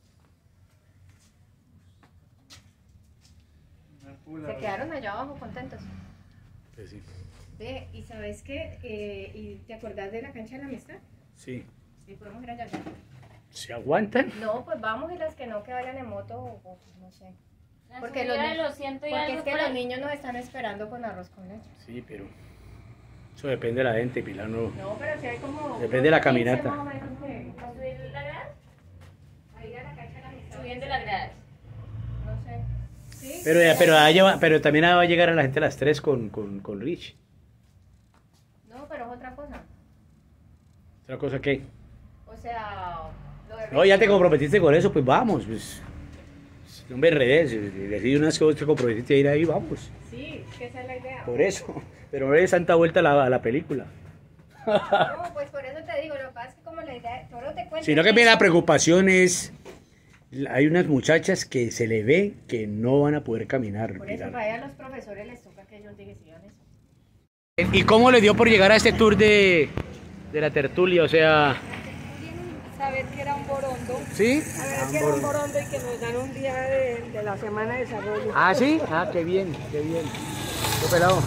Se quedaron allá abajo contentos. Pues sí. Ve, ¿y sabes qué? Eh, ¿y te acordás de la cancha de la amistad? Sí. Sí, podemos ir allá. ¿Se aguantan? No, pues vamos, y las que no, que vayan en moto o, o no sé. La Porque, subida los, de ni- los ciento y porque algo es que por los ahí. niños nos están esperando con arroz con leche. Sí, pero eso depende de la gente, Pilar, no. No, pero si hay como... Depende de la quince caminata. más o menos que- ¿A subir la grada? a ir a la cancha de la amistad. Subiendo las gradas. No sé. Sí. Pero, ya- pero, allá va- pero también va a llegar a la gente a las tres con, con, con Rich. No, pero es otra cosa. ¿Otra cosa qué? O sea... Lo de No, ya te comprometiste con eso, pues vamos. Pues, no me enredes. Decide unas cosas, te comprometiste a ir ahí, vamos. Sí, es que esa es la idea. Por eso. Pero no le des tanta vuelta a la, a la película. No, pues por eso te digo, lo que pasa es que como la idea... Solo te cuento... Sino que mira, la preocupación es... Hay unas muchachas que se le ve que no van a poder caminar. Por eso Pilar. para allá a los profesores les toca que ellos digan eso. ¿Y cómo le dio por llegar a este tour de, de la tertulia? O sea... Saber que era un borondo. ¿Sí? Saber que era un borondo y que nos dan un día de, de la semana de desarrollo. Ah, ¿sí? Ah, qué bien, qué bien. Qué pelado.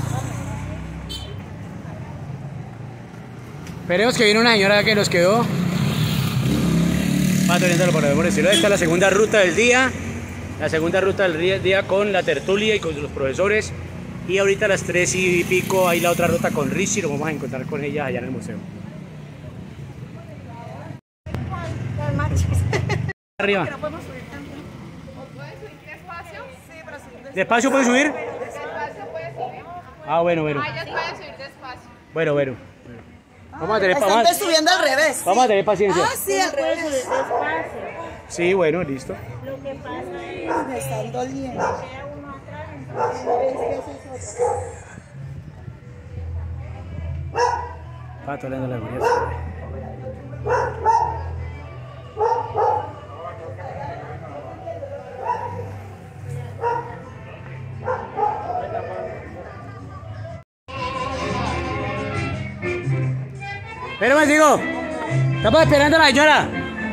Esperemos que viene una señora que nos quedó patroneándolo por la memoria. Esta es la segunda ruta del día. La segunda ruta del día- día con la tertulia y con los profesores. Y ahorita a las tres y pico hay la otra ruta con Richie. Nos vamos a encontrar con ella allá en el museo. Las marchas. Arriba. No podemos subir también. ¿O puedes subir despacio? Sí, pero subir ¿Despacio puede subir? despacio. puedes subir. Ah, bueno, bueno. Ellos pueden subir despacio. Bueno, bueno. Vamos a tener, Están vamos, subiendo al revés. vamos a tener paciencia. Ah, sí, al revés. Sí, bueno, listo. Lo que pasa es Me están doliendo. que queda uno atrás, entonces... Pato leyendo la memoria. Pero me digo, estamos esperando a la señora.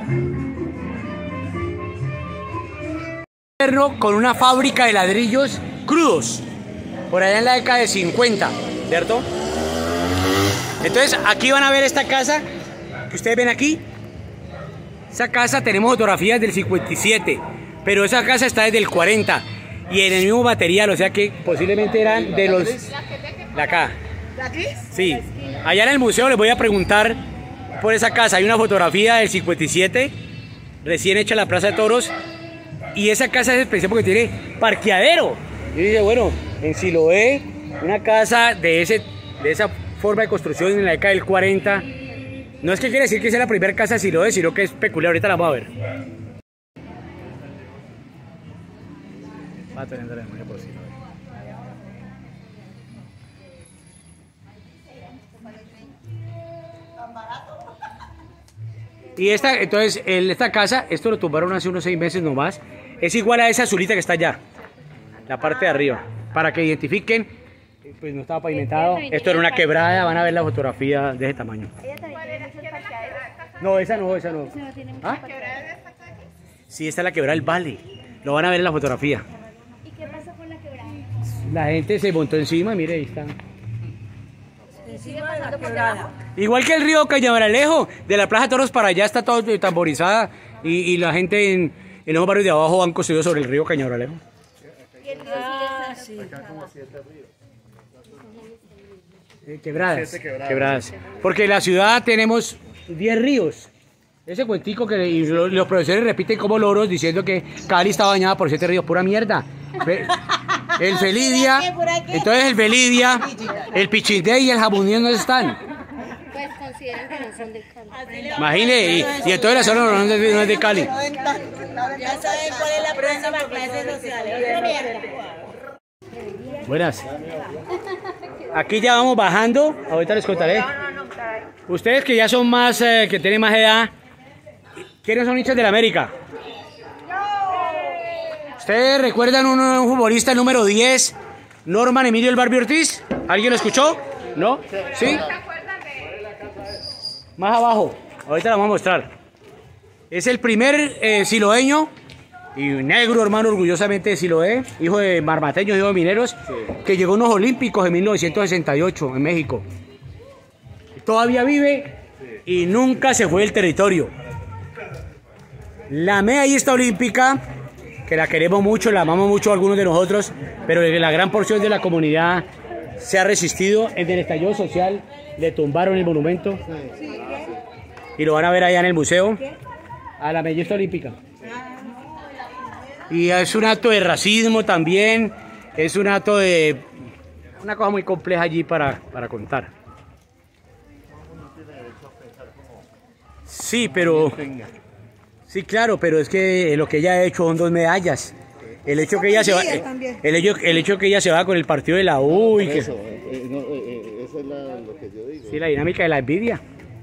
Con una fábrica de ladrillos crudos, por allá en la década de cincuenta, ¿cierto? Entonces aquí van a ver esta casa que ustedes ven aquí. Esa casa tenemos fotografías del cincuenta y siete, pero esa casa está desde el cuarenta y en el mismo material, o sea que posiblemente eran de los de acá. ¿De aquí? Sí, allá en el museo les voy a preguntar por esa casa. Hay una fotografía del cincuenta y siete, recién hecha en la Plaza de Toros, y esa casa es especial porque tiene parqueadero. Y dice, bueno, en Siloé, una casa de, ese, de esa forma de construcción en la década del cuarenta, no es que quiere decir que sea la primera casa de Siloé, sino que es peculiar. Ahorita la vamos a ver. Va teniendo la memoria por Siloé. Y esta, entonces, el- esta casa, esto lo tumbaron hace unos seis meses nomás, es igual a esa azulita que está allá, la parte de arriba, para que identifiquen pues no estaba pavimentado. Esto era una quebrada, van a ver la fotografía de ese tamaño. No, esa no, esa no. ¿Ah? Sí, esta es la quebrada del Valle. Lo van a ver en la fotografía. ¿Y qué pasó con la quebrada? La gente se montó encima, mire, ahí está. ¿Sigue pasando por debajo? Igual que el río Cañabaralejo, de la Plaza Toros para allá está todo tamborizada y, y la gente en, en los barrios de abajo han construido sobre el río Cañabaralejo. ¿Y el río sigue estando? Eh, quebradas, Siete quebradas. quebradas. Porque en la ciudad tenemos diez ríos. Ese cuentico que y lo- los profesores repiten como loros diciendo que Cali está bañada por siete ríos, pura mierda. Fe- El Felidia, entonces el Felidia, el Pichindé y el Jabunión no están. Pues consideran que no son de Cali. Imagine, y, y entonces la zona no es de, no es de Cali. Ya saben cuál es la próxima clase social. Otra mierda. Buenas. Aquí ya vamos bajando, ahorita les contaré. Ustedes que ya son más, eh, que tienen más edad, ¿quiénes son hinchas de la América? ¿Ustedes recuerdan un, un futbolista número diez, Norman Emilio El Barbie Ortiz? ¿Alguien lo escuchó? ¿No? ¿Sí? Más abajo, ahorita la vamos a mostrar. Es el primer eh, siloeño y negro, hermano, orgullosamente de Siloé, hijo de marmateños, hijo de mineros, que llegó a unos olímpicos en mil novecientos sesenta y ocho en México. Todavía vive y nunca se fue del territorio. La medallista olímpica, que la queremos mucho, la amamos mucho algunos de nosotros, pero la gran porción de la comunidad se ha resistido. En el estallido social le tumbaron el monumento y lo van a ver allá en el museo a la medallista olímpica. Y es un acto de racismo también, es un acto de... una cosa muy compleja allí para, para contar. Sí, pero... Sí, claro, pero es que lo que ella ha hecho son dos medallas. El hecho que ella se va... El hecho, el hecho que ella se va con el partido de la U y que... Eso, eh, no, eh, eh, eso es la- lo que yo digo. Sí, la dinámica de la envidia.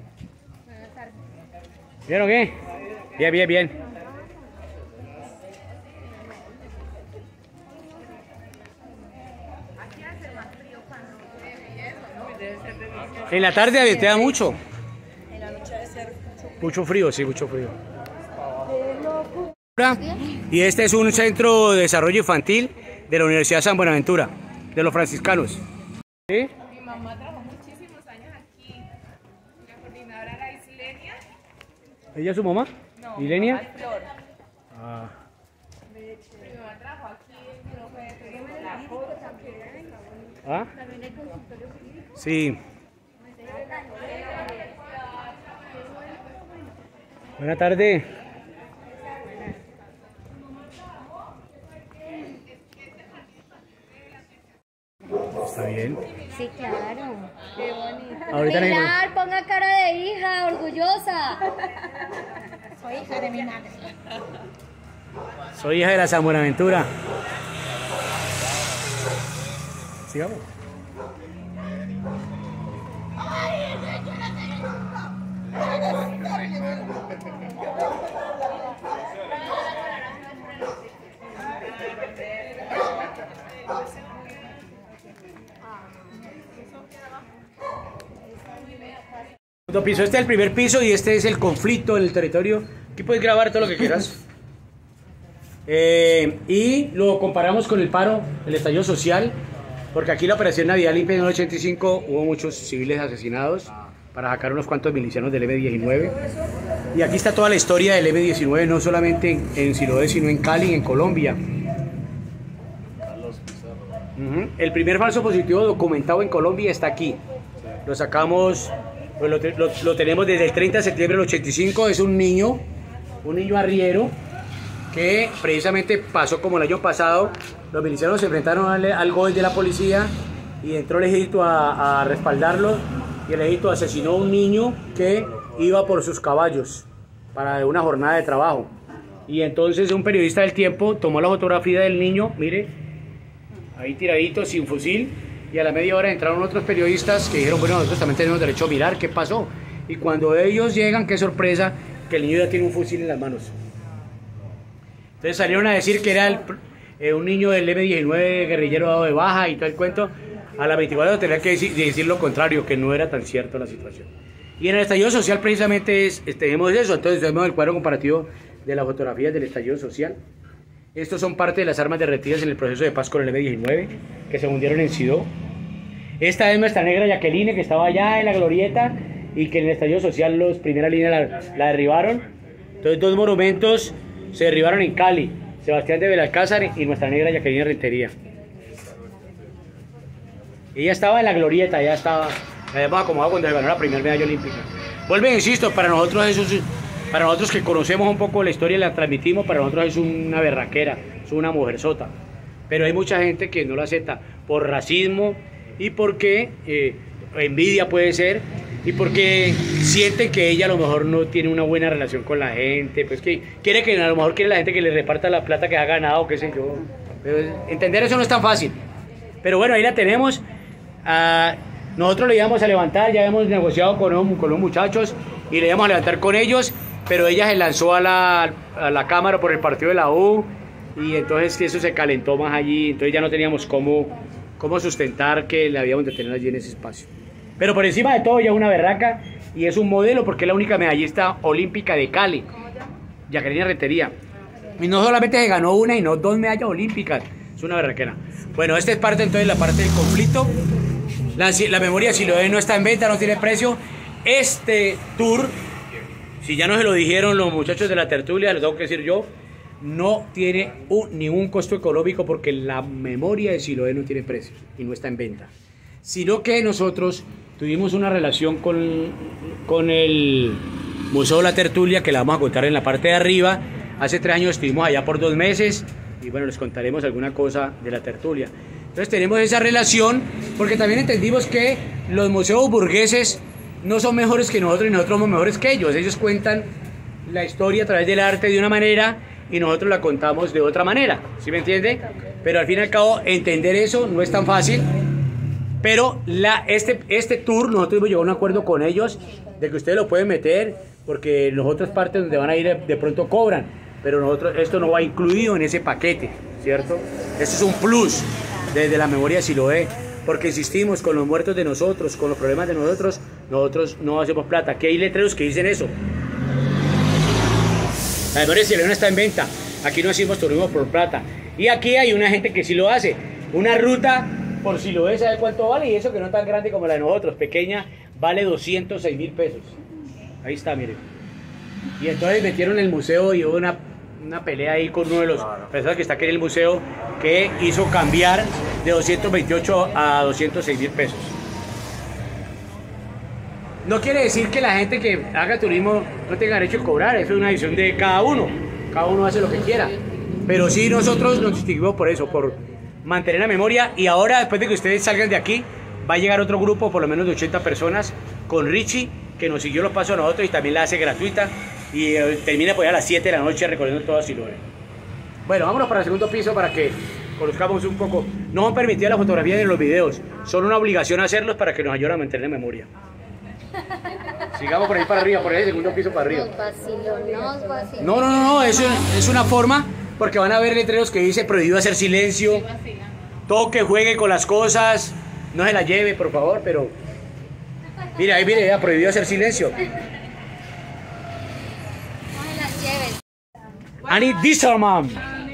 ¿Vieron qué? Bien, bien, bien. En la tarde aventea mucho. Mucho frío, sí, mucho frío. Y este es un centro de desarrollo infantil de la Universidad San Buenaventura, de los franciscanos. ¿Sí? Mi mamá trabajó muchísimos años aquí. La coordinadora era Islenia. ¿Ella es su mamá? No, ¿Ilenia? mamá Flor. Ah. Mi mamá trabajó aquí, no fue la foto también. ¿Ah? Sí. Buenas tardes. Está bien. Sí, claro. Qué bonito. Ahorita no hay- Pilar, ponga cara de hija, orgullosa. Soy hija de mi madre. Soy hija de la San Buenaventura. Sigamos. Segundo piso, este es el primer piso y este es el conflicto en el territorio. Aquí puedes grabar todo lo que quieras. Eh, y lo comparamos con el paro, el estallido social, porque aquí la operación Navidad Limpia en el ochenta y cinco hubo muchos civiles asesinados para sacar unos cuantos milicianos del eme diecinueve. Y aquí está toda la historia del eme diecinueve, no solamente en, en Siloé, sino en Cali, en Colombia. Ujú. El primer falso positivo documentado en Colombia está aquí. Lo sacamos, pues lo, te- lo- lo tenemos desde el treinta de septiembre del ochenta y cinco. Es un niño, un niño arriero, que precisamente pasó como el año pasado. Los milicianos se enfrentaron al, al gol de la policía y entró el ejército a, a respaldarlo, y el ejército asesinó a un niño que iba por sus caballos para una jornada de trabajo. Y entonces un periodista del Tiempo tomó la fotografía del niño, mire, ahí tiradito, sin fusil, y a la media hora entraron otros periodistas que dijeron, bueno, nosotros también tenemos derecho a mirar qué pasó. Y cuando ellos llegan, qué sorpresa, que el niño ya tiene un fusil en las manos. Entonces salieron a decir que era el, eh, un niño del eme diecinueve guerrillero dado de baja y todo el cuento. a las veinticuatro horas tenía que decir, decir lo contrario, que no era tan cierto la situación. Y en el estallido social precisamente es, tenemos eso, entonces tenemos el cuadro comparativo de las fotografías del estallido social. Estos son parte de las armas derretidas en el proceso de paz con el eme diecinueve, que se hundieron en Sidó. Esta es nuestra negra Jacqueline, que estaba allá en la glorieta, y que en el estallido social los primera línea la, la derribaron. Entonces dos monumentos se derribaron en Cali, Sebastián de Belalcázar y nuestra negra Jacqueline Rentería. Ella estaba en la glorieta, ella estaba, la habíamos acomodado cuando se ganó la primera medalla olímpica. Vuelvo, insisto, para nosotros eso es, para nosotros que conocemos un poco la historia y la transmitimos, para nosotros es una berraquera, es una mujerzota. Pero hay mucha gente que no la acepta por racismo y porque eh, envidia puede ser, y porque sienten que ella a lo mejor no tiene una buena relación con la gente, pues que quiere que a lo mejor quiere la gente que le reparta la plata que ha ganado, qué sé yo. Pero entender eso no es tan fácil. Pero bueno, ahí la tenemos. Uh, nosotros le íbamos a levantar, ya habíamos negociado con los, con los muchachos y le íbamos a levantar con ellos, pero ella se lanzó a la, a la cámara por el partido de la U y entonces eso se calentó más allí, entonces ya no teníamos cómo, cómo sustentar que la habíamos de tener allí en ese espacio. Pero por encima de todo ya una berraca y es un modelo porque es la única medallista olímpica de Cali, Jacqueline Rentería. Y no solamente se ganó una y no dos medallas olímpicas, es una berraquera. Bueno, esta es parte entonces la parte del conflicto. La, la memoria de Siloé no está en venta, no tiene precio. Este tour, si ya no se lo dijeron los muchachos de la tertulia, lo tengo que decir yo, no tiene un, ningún costo económico porque la memoria de Siloé no tiene precio y no está en venta. Sino que nosotros tuvimos una relación con, con el Museo de la Tertulia, que la vamos a contar en la parte de arriba. Hace tres años estuvimos allá por dos meses y bueno, les contaremos alguna cosa de la tertulia. Entonces tenemos esa relación porque también entendimos que los museos burgueses no son mejores que nosotros y nosotros somos mejores que ellos. Ellos cuentan la historia a través del arte de una manera y nosotros la contamos de otra manera, ¿sí me entiende? Pero al fin y al cabo entender eso no es tan fácil, pero la, este, este tour nosotros hemos llegado a un acuerdo con ellos de que ustedes lo pueden meter porque las otras partes donde van a ir de pronto cobran, pero nosotros esto no va incluido en ese paquete, ¿cierto? Esto es un plus desde la memoria de Siloé, porque insistimos con los muertos de nosotros, con los problemas de nosotros, nosotros no hacemos plata. Aquí hay letreros que dicen eso. La memoria de Siloé no está en venta, aquí no hacemos turismo por plata. Y aquí hay una gente que sí lo hace, una ruta por Siloé, ¿sabe cuánto vale? Y eso que no es tan grande como la de nosotros, pequeña, vale doscientos seis mil pesos. Ahí está, miren. Y entonces metieron en el museo y hubo una, una pelea ahí con uno de los personas que está aquí en el museo que hizo cambiar de doscientos veintiocho a doscientos seis mil pesos. No quiere decir que la gente que haga turismo no tenga derecho a cobrar, eso es una decisión de cada uno, cada uno hace lo que quiera, pero sí nosotros nos distinguimos por eso, por mantener la memoria. Y ahora, después de que ustedes salgan de aquí, va a llegar otro grupo, por lo menos de ochenta personas, con Richie, que nos siguió los pasos a nosotros y también la hace gratuita, y eh, termina por allá a las siete de la noche recorriendo todo Siloé. Bueno, vámonos para el segundo piso para que conozcamos un poco. No han permitido la fotografía en los videos, son una obligación hacerlos para que nos ayuden a mantener la memoria. Sigamos por ahí para arriba, por ahí el segundo piso para arriba. Nos vaciló, nos vaciló. No, no, no, no, eso es una forma, porque van a ver letreros que dice prohibido hacer silencio, toque, juegue con las cosas, no se la lleve, por favor, pero... Mira, ahí mire, ya prohibido hacer silencio. No se las lleves. Annie Disselman.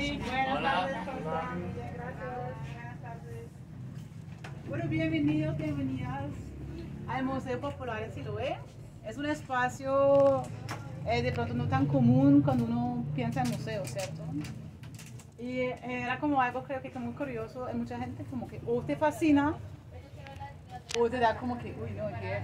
Bueno, bienvenidos, bienvenidas al Museo Popular de Siloé. Es un espacio eh, de pronto no tan común cuando uno piensa en museo, ¿cierto? Y eh, era como algo, creo que muy curioso. Hay mucha gente como que o te fascina o te da como que, uy, no, ¿qué?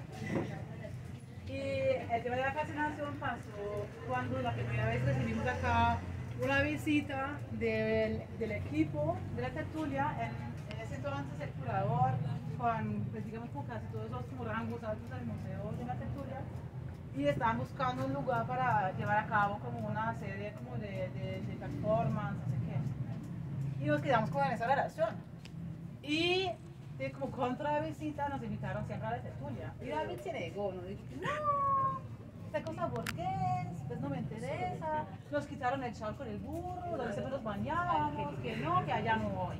Y el tema de la fascinación pasó cuando la primera vez recibimos acá una visita del, del equipo de la tertulia, en, en ese entonces el curador, con, pues digamos, con casi todos los como rangos altos del museo de la tertulia, y estaban buscando un lugar para llevar a cabo como una serie como de, de, de performance, no sé qué. Y nos quedamos con esa relación. Y de, como contra la visita nos invitaron siempre a la tertulia. Y David se negó, nos dijo que no, esta cosa burgués, pues no me interesa. Nos quitaron el chal con el burro, donde siempre nos bañábamos, que no, que allá no voy.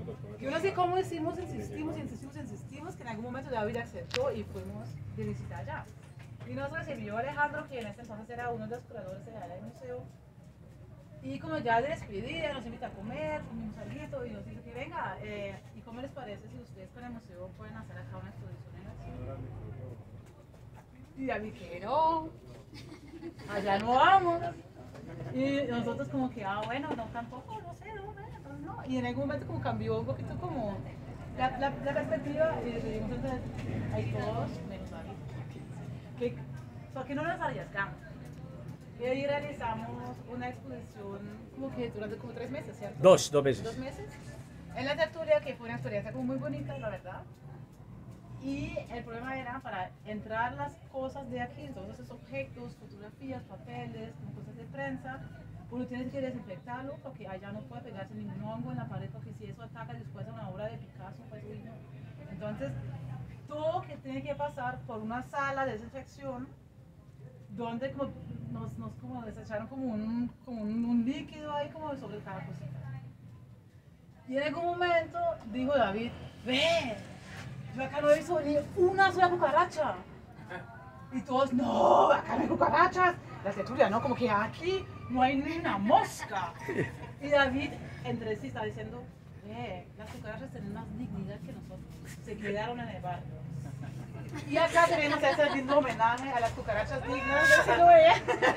Yo no sé cómo hicimos, insistimos, insistimos, insistimos, que en algún momento David aceptó y fuimos de visita allá. Y nos recibió Alejandro, que en ese entonces era uno de los curadores del museo. Y como ya de despedida, nos invita a comer, comimos algo y nos dice que venga, eh, ¿y cómo les parece si ustedes con el museo pueden hacer acá una exposición en la ciudad? Y David, que no, allá no vamos. Y nosotros como que, ah, bueno, no, tampoco, no sé, no, no, no. Y en algún momento como cambió un poquito como la, la, la perspectiva y decidimos entonces, hay todos menos David. Que, o sea, que no nos arriesgamos. Y ahí realizamos una exposición como que durante como tres meses, ¿cierto? Dos, dos meses. Dos meses. En la tertulia, que fue una experiencia como muy bonita, la verdad. Y el problema era para entrar las cosas de aquí, todos esos objetos, fotografías, papeles, cosas de prensa, uno tiene que desinfectarlo porque allá no puede pegarse ningún hongo en la pared porque si eso ataca después a una obra de Picasso, pues uy, no. Entonces, todo que tiene que pasar por una sala de desinfección donde como nos, nos como desecharon como, un, como un, un líquido ahí como sobre cada cosita. Y en algún momento dijo David, ve, yo acá no he visto ni una sola cucaracha. Y todos, no, acá no hay cucarachas. La tertulia, no, como que aquí no hay ni una mosca. Y David entre sí está diciendo, ve, las cucarachas tienen más dignidad que nosotros. Se quedaron en el barrio. Y acá tenemos ese mismo homenaje a las cucarachas dignas de Siloé.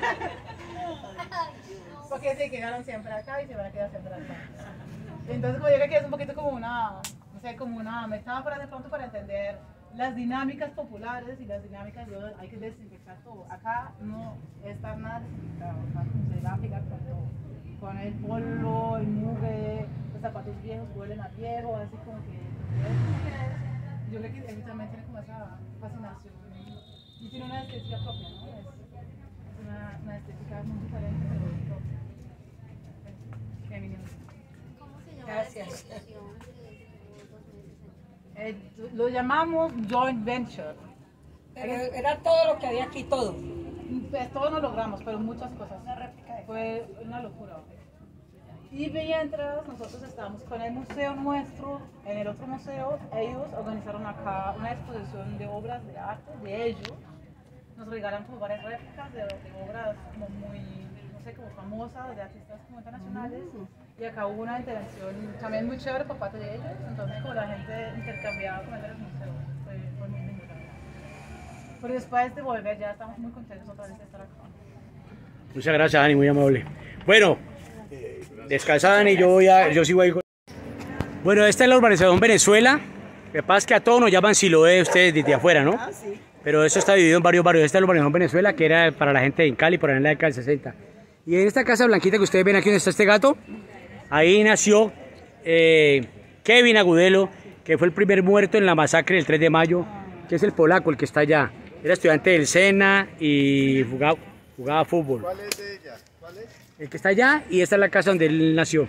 Porque se quedaron siempre acá y se van a quedar siempre acá. Entonces, como yo creo que es un poquito como una, no sé, como una metáfora de pronto para entender las dinámicas populares y las dinámicas de donde hay que desinfectar todo. Acá no está nada desinfectado, acá se va a pegar con todo. Con el polvo, el mugre, los zapatos viejos huelen a viejo, así como que... Yo creo que él también tiene como esa fascinación y tiene una estética propia, ¿no? Es, es una, una estética muy diferente, pero propia. Femenina. ¿Cómo se llama Gracias. la exposición que estuvo dos meses allá? Eh, lo llamamos joint venture. Pero era todo lo que había aquí, todo. Pues todo no logramos, pero muchas cosas. Fue una locura. Y mientras nosotros estábamos con el museo nuestro, en el otro museo, ellos organizaron acá una exposición de obras de arte de ellos. Nos regalan como varias réplicas de, de obras como muy, no sé, como famosas, de artistas como internacionales. Y acá hubo una intervención también muy chévere por parte de ellos. Entonces como la gente intercambiaba con el museo. Fue, fue muy lindo. Pero después de volver ya estamos muy contentos otra vez de estar acá. Muchas gracias, Dani, muy amable. Bueno, descansa, Dani, yo, voy a, yo sigo ahí. Bueno, esta es la urbanización Venezuela. Lo que pasa es que a todos nos llaman Siloé ustedes desde afuera, ¿no? Ah, sí. Pero eso está dividido en varios barrios. Esta es la urbanización Venezuela, que era para la gente en Cali, por en la década del sesenta. Y en esta casa blanquita que ustedes ven aquí donde está este gato, ahí nació eh, Kevin Agudelo, que fue el primer muerto en la masacre del tres de mayo, que es el polaco, el que está allá. Era estudiante del SENA y jugaba, jugaba fútbol. ¿Cuál es de ella? ¿Cuál es? El que está allá, y esta es la casa donde él nació.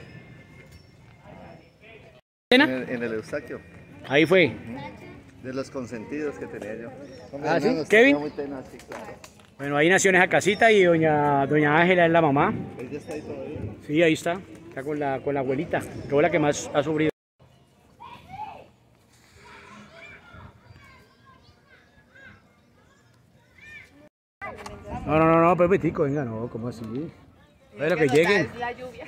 En el, en el Eustaquio, Ahí fue. de los consentidos que tenía yo. Con mi ¿Ah, sí? hermano, ¿Kevin? muy tenaz, sí, claro. Bueno, ahí nació en esa casita y doña, doña Ángela es la mamá. Él ya está ahí todavía. Sí, ahí está. Está con la, con la abuelita, que fue la que más ha sufrido. No, no, no, no, Pepetico, venga, no, ¿cómo así? A ver, lo que lleguen. La lluvia.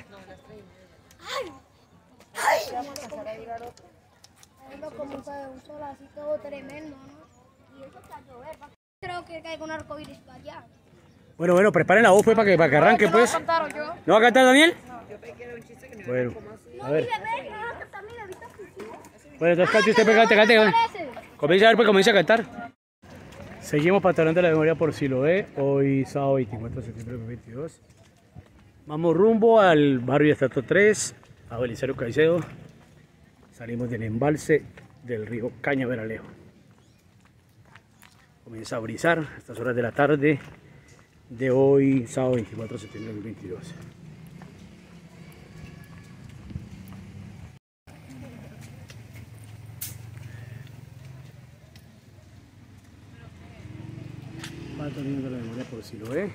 Como un solacito tremendo, ¿no? Y eso está a llover. Creo que caiga un arco iris allá. Bueno, bueno, preparen la voz pues para que, para que arranque pues. ¿No va a cantar yo? ¿No va a cantar Daniel? No, yo pensé que era un chiste que me Bueno, No, a ver. mire, ve, no va a cantar, mira, ¿viste así? Bueno, entonces cante usted, cante, cante. Parece. Comienza a ver, pues comienza a cantar. Seguimos patrulando la memoria por Siloé, hoy sábado veinticuatro de septiembre de dos mil veintidós. Vamos rumbo al barrio de Estrato tres, a Belisario Caicedo. Salimos del embalse del río Cañaveralejo. Comienza a brisar a estas horas de la tarde de hoy sábado veinticuatro de septiembre de dos mil veintidós. Patrulando la memoria por Siloé.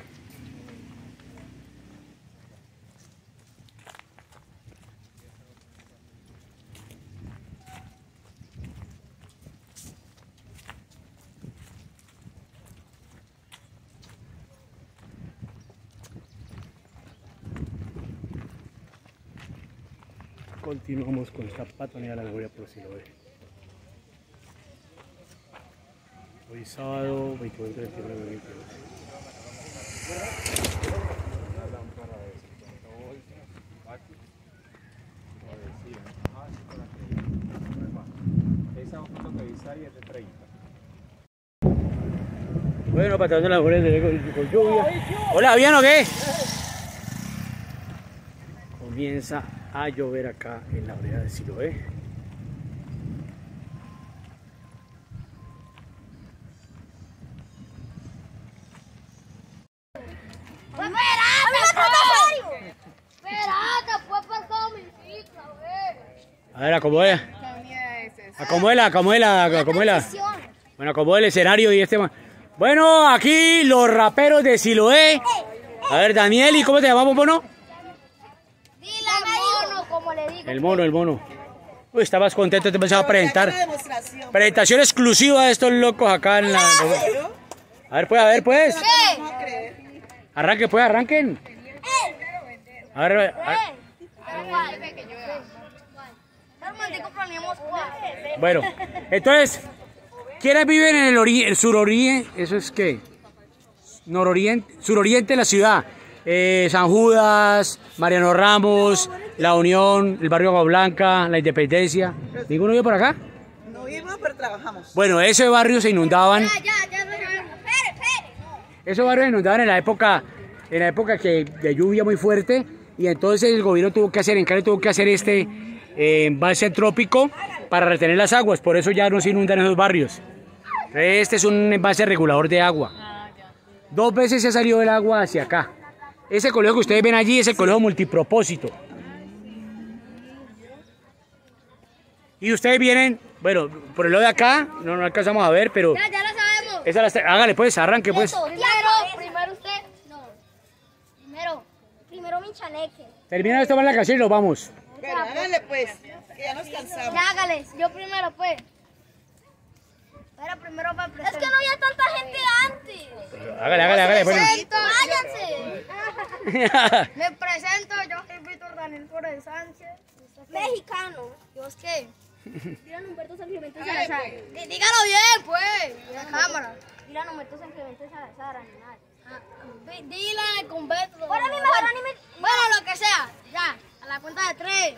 continuamos con esta patonía de la memoria por Siloé. Hoy sábado veinticuatro de septiembre de dos mil veintidós. Esa foto que dice ahí es de treinta. Bueno, pateando las mujeres de con, con lluvia. Hola, ¿bien o qué? Comienza a llover acá en la orilla de Siloé. A ver, acomódela. Acomódela, acomódela, acomódela. Bueno, acomódela el escenario y este... Bueno, aquí los raperos de Siloé. A ver, Daniel, ¿y cómo te llamamos, mono? Dile mono, como le digo. El mono, el mono. Uy, estabas contento, te empezaba a presentar. Presentación exclusiva de estos locos acá en la... A ver, pues, a ver, pues. Arranque, pues, arranquen. A ver, a ver. Bueno, entonces, ¿quiénes viven en el, ori el suroriente? ¿Eso es qué? Nororiente, suroriente de la ciudad. Eh, San Judas, Mariano Ramos, La Unión, el barrio Agua Blanca, La Independencia. ¿Ninguno vive por acá? No vivimos, pero trabajamos. Bueno, esos barrios se inundaban. Esos barrios se inundaban en la época, en la época que, de lluvia muy fuerte. Y entonces el gobierno tuvo que hacer, en Cali tuvo que hacer este eh, embalse antrópico para retener las aguas. Por eso ya no se inundan esos barrios. Este es un embalse regulador de agua. Dos veces se ha salido el agua hacia acá. Ese colegio que ustedes ven allí es el colegio multipropósito. Y ustedes vienen, bueno, por el lado de acá, no, no alcanzamos a ver, pero... Ya, ya lo sabemos. Esa la, hágale pues, arranque pues. Primero, primero usted, no. Primero, primero mi chaneque. Termina de tomar la canción y nos vamos. Pero hágale pues, que ya nos cansamos. Ya, hágale, yo primero pues. Pero primero para presentar. Es que no había tanta gente antes. Hágale, hágale, hágale. Me Bueno. presento, váyanse. Me presento, yo soy Víctor Daniel Flores Sánchez. Mexicano. ¿Yo es qué? Dylan Humberto San Clemente Salazar. Dí- Dígalo bien, pues. La cámara. Dylan Humberto San Clemente Salazar, animal. Ah, Di- Dylan con Beto. Bueno, mi mejor anime. Bueno, lo que sea. Ya, a la cuenta de tres.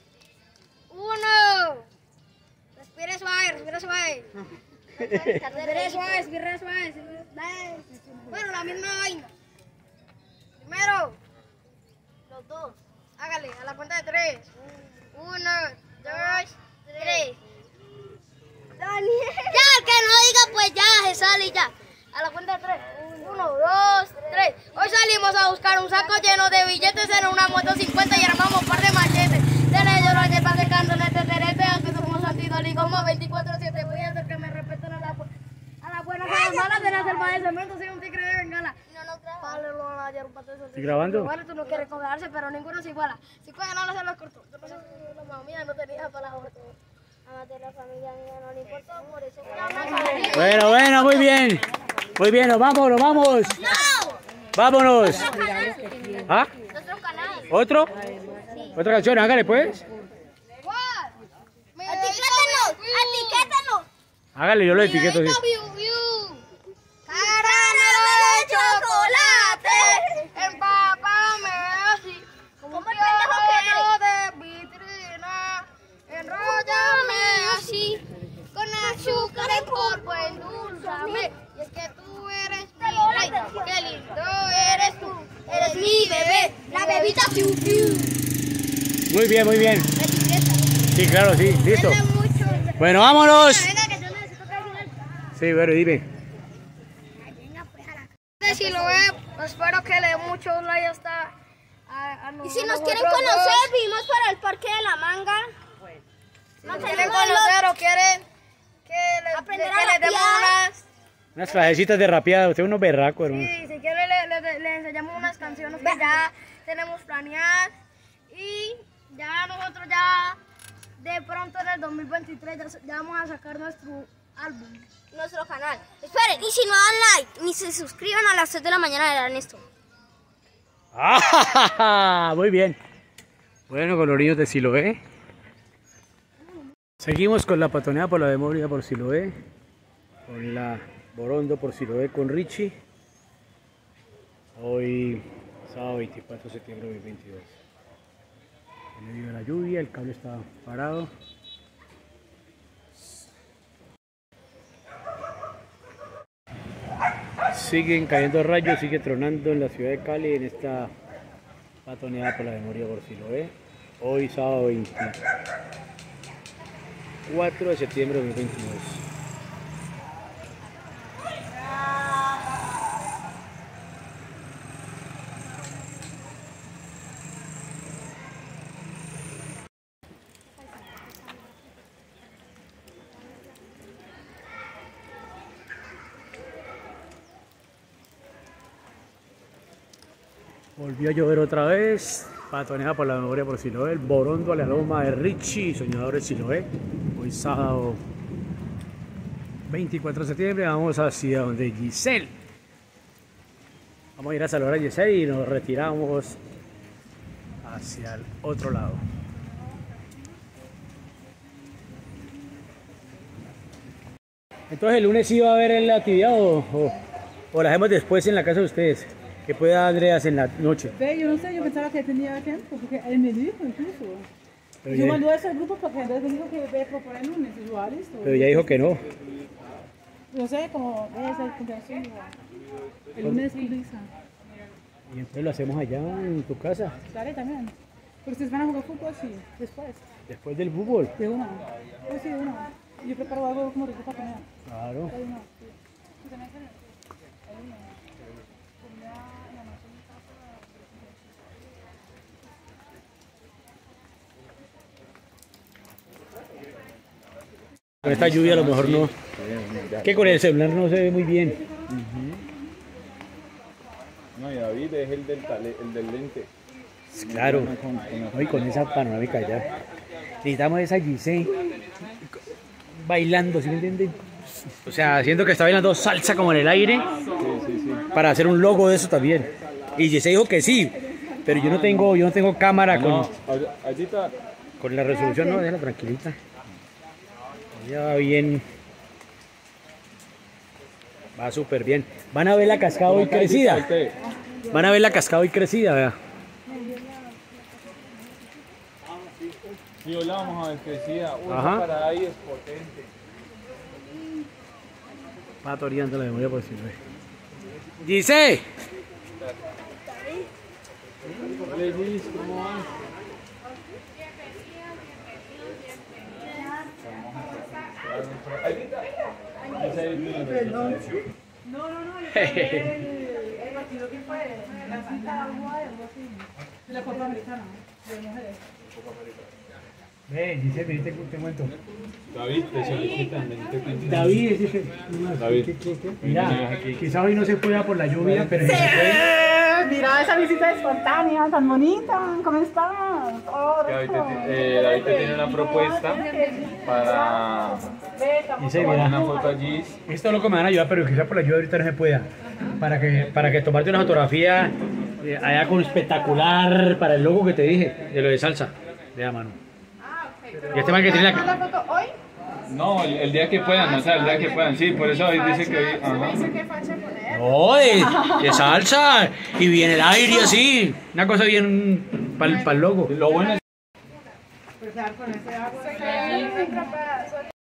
Uno. Respire suave, respire suave. Respire suave, respire suave. Bueno, la misma vaina. Primero. Los dos. Hágale, a la cuenta de tres. Uno, dos, tres. Daniel. Ya, el que no diga, pues ya, se sale ya. A la cuenta de tres. Uno, dos, tres. Hoy salimos a buscar un saco lleno de billetes en una moto cincuenta y armamos un par de machetes. Tener yo lo lleva secando, le tener veo que somos antidoli como veinticuatro siete. Voy a hacer que me respeten a la, a la buena, a las malas de la selva de cemento. Soy un tigre de bengala. No, no, vale, lo van a hallar un pato de ¿Estoy grabando? Vale, tú no quieres cobrarse, pero ninguno se iguala. Si pueden, no se los cortó. Yo no sé, la mamá mía no tenía para la otra. Amate la familia mía, no le importó, por eso que Bueno, bueno, muy bien. Muy bien, nos vamos, nos vamos. ¡No! Vámonos. ¿Ah? Nuestro canal. ¿Otro? ¿Otra canción? Hágale pues. ¿Cuál? Etiquétanos, etiquétanos. Hágale, yo lo etiqueto. Sí. Caramelo de chocolate, empápame así, como un piano de vitrina, enróllame así, con azúcar en polvo, endulzame, y es que tú eres mi rey, qué lindo eres tú, eres mi bebé, la bebita piu piu. Muy bien, muy bien. Etiqueta. Sí, claro, sí, listo. Denle mucho. Bueno, vámonos. Venga, que yo necesito que alguien. Sí, bueno, dime. Si lo ve, espero que le dé muchos likes hasta a, a Y si nos nosotros quieren dos. conocer, vimos para el Parque de la Manga. Si nos quieren conocer o quieren que les, Aprender que a les demos rapear. unas... Unas clasecitas de rapeada. Usted es unos berracos, hermano. Sí, si quieren le, le, le enseñamos unas canciones que ya tenemos planeadas. Y ya nosotros ya de pronto en el dos mil veintitrés ya, ya vamos a sacar nuestro álbum. Nuestro canal. Esperen, y si no dan like ni se suscriban a las tres de la mañana, harán esto. ¡Ah! Muy bien. Bueno, con los niños de Siloé. Seguimos con la patoneada por la memoria por Siloé, con la Borondo por Siloé con Richie. Hoy, sábado veinticuatro de septiembre de dos mil veintidós. En medio de la lluvia, el cable está parado. Siguen cayendo rayos, sigue tronando en la ciudad de Cali en esta patoneada por la memoria por Siloé. Hoy, sábado veinticuatro de septiembre de dos mil veintidós. Volvió a llover otra vez, patoneada por la memoria por Siloé, el Borondo a la loma de Richie, soñador de Siloé. Hoy sábado veinticuatro de septiembre vamos hacia donde Giselle. Vamos a ir a saludar a Giselle y nos retiramos hacia el otro lado. Entonces el lunes sí va a haber la actividad o, o, o la hacemos después en la casa de ustedes. Que pueda Andreas en la noche. Ve, yo no sé, yo pensaba que tenía tiempo, porque él me dijo incluso. Pero yo ya, mandé a ese grupo porque Andrés me dijo que voy a proponer el lunes, igual listo. pero ya dijo que no. No sé, como es el cumpleaños. El lunes con Lisa. Y entonces lo hacemos allá en tu casa. Dale también. Pero ustedes van a jugar fútbol, sí, después. Después del fútbol. De una. Pues sí, de una. Yo preparo algo como rico para comer. Claro. De una, sí. ¿Y también se le- Con esta lluvia a lo mejor no. Que con el celular no se ve muy bien. No, y David es el del, tale- el del lente. Claro. No, y con esa panorámica ya. Necesitamos esa Giselle bailando, ¿sí me entienden? O sea, siento que está bailando salsa como en el aire. Para hacer un logo de eso también. Y Giselle dijo que sí. Pero yo no tengo, yo no tengo cámara con, No, allí está. con la resolución, no, déjala tranquilita. Ya va bien. Va súper bien. Van a ver la cascada hoy crecida. Van a ver la cascada hoy crecida, vea. Sí, hoy la vamos a ver crecida. Uy, Ajá. esa parada ahí es potente. Va toreando la memoria por si no ve. Dice. Hola, Luis, ¿cómo vas? No, no, no, yo el, el batido que fue, la cita agua, algo así, de la Copa Americana, de mujeres. Ve, dice, te, te cuento. David, te solicitan, ven, te cuento. David, dice, David. mira, quizá hoy no se pueda por la lluvia, pero sí se puede. Mira esa visita espontánea, tan bonita, ¿cómo estás? Oh, David te, eh, David te tiene una propuesta para Dice, tomar mira, una foto allí. esto es lo que me van a ayudar, pero quizá por la lluvia ahorita no se pueda. Para que, para que tomarte una fotografía eh, allá con espectacular para el logo que te dije, de lo de salsa, de la mano. Y este man que tiene la... foto hoy? No, el, el día que puedan, o sea, el día que puedan, sí, por eso David dice que hoy. Ajá. ¿Qué facha poner? No, de, de salsa. Y viene el aire así. Una cosa bien para el logo. Lo bueno es Pues con ese agua.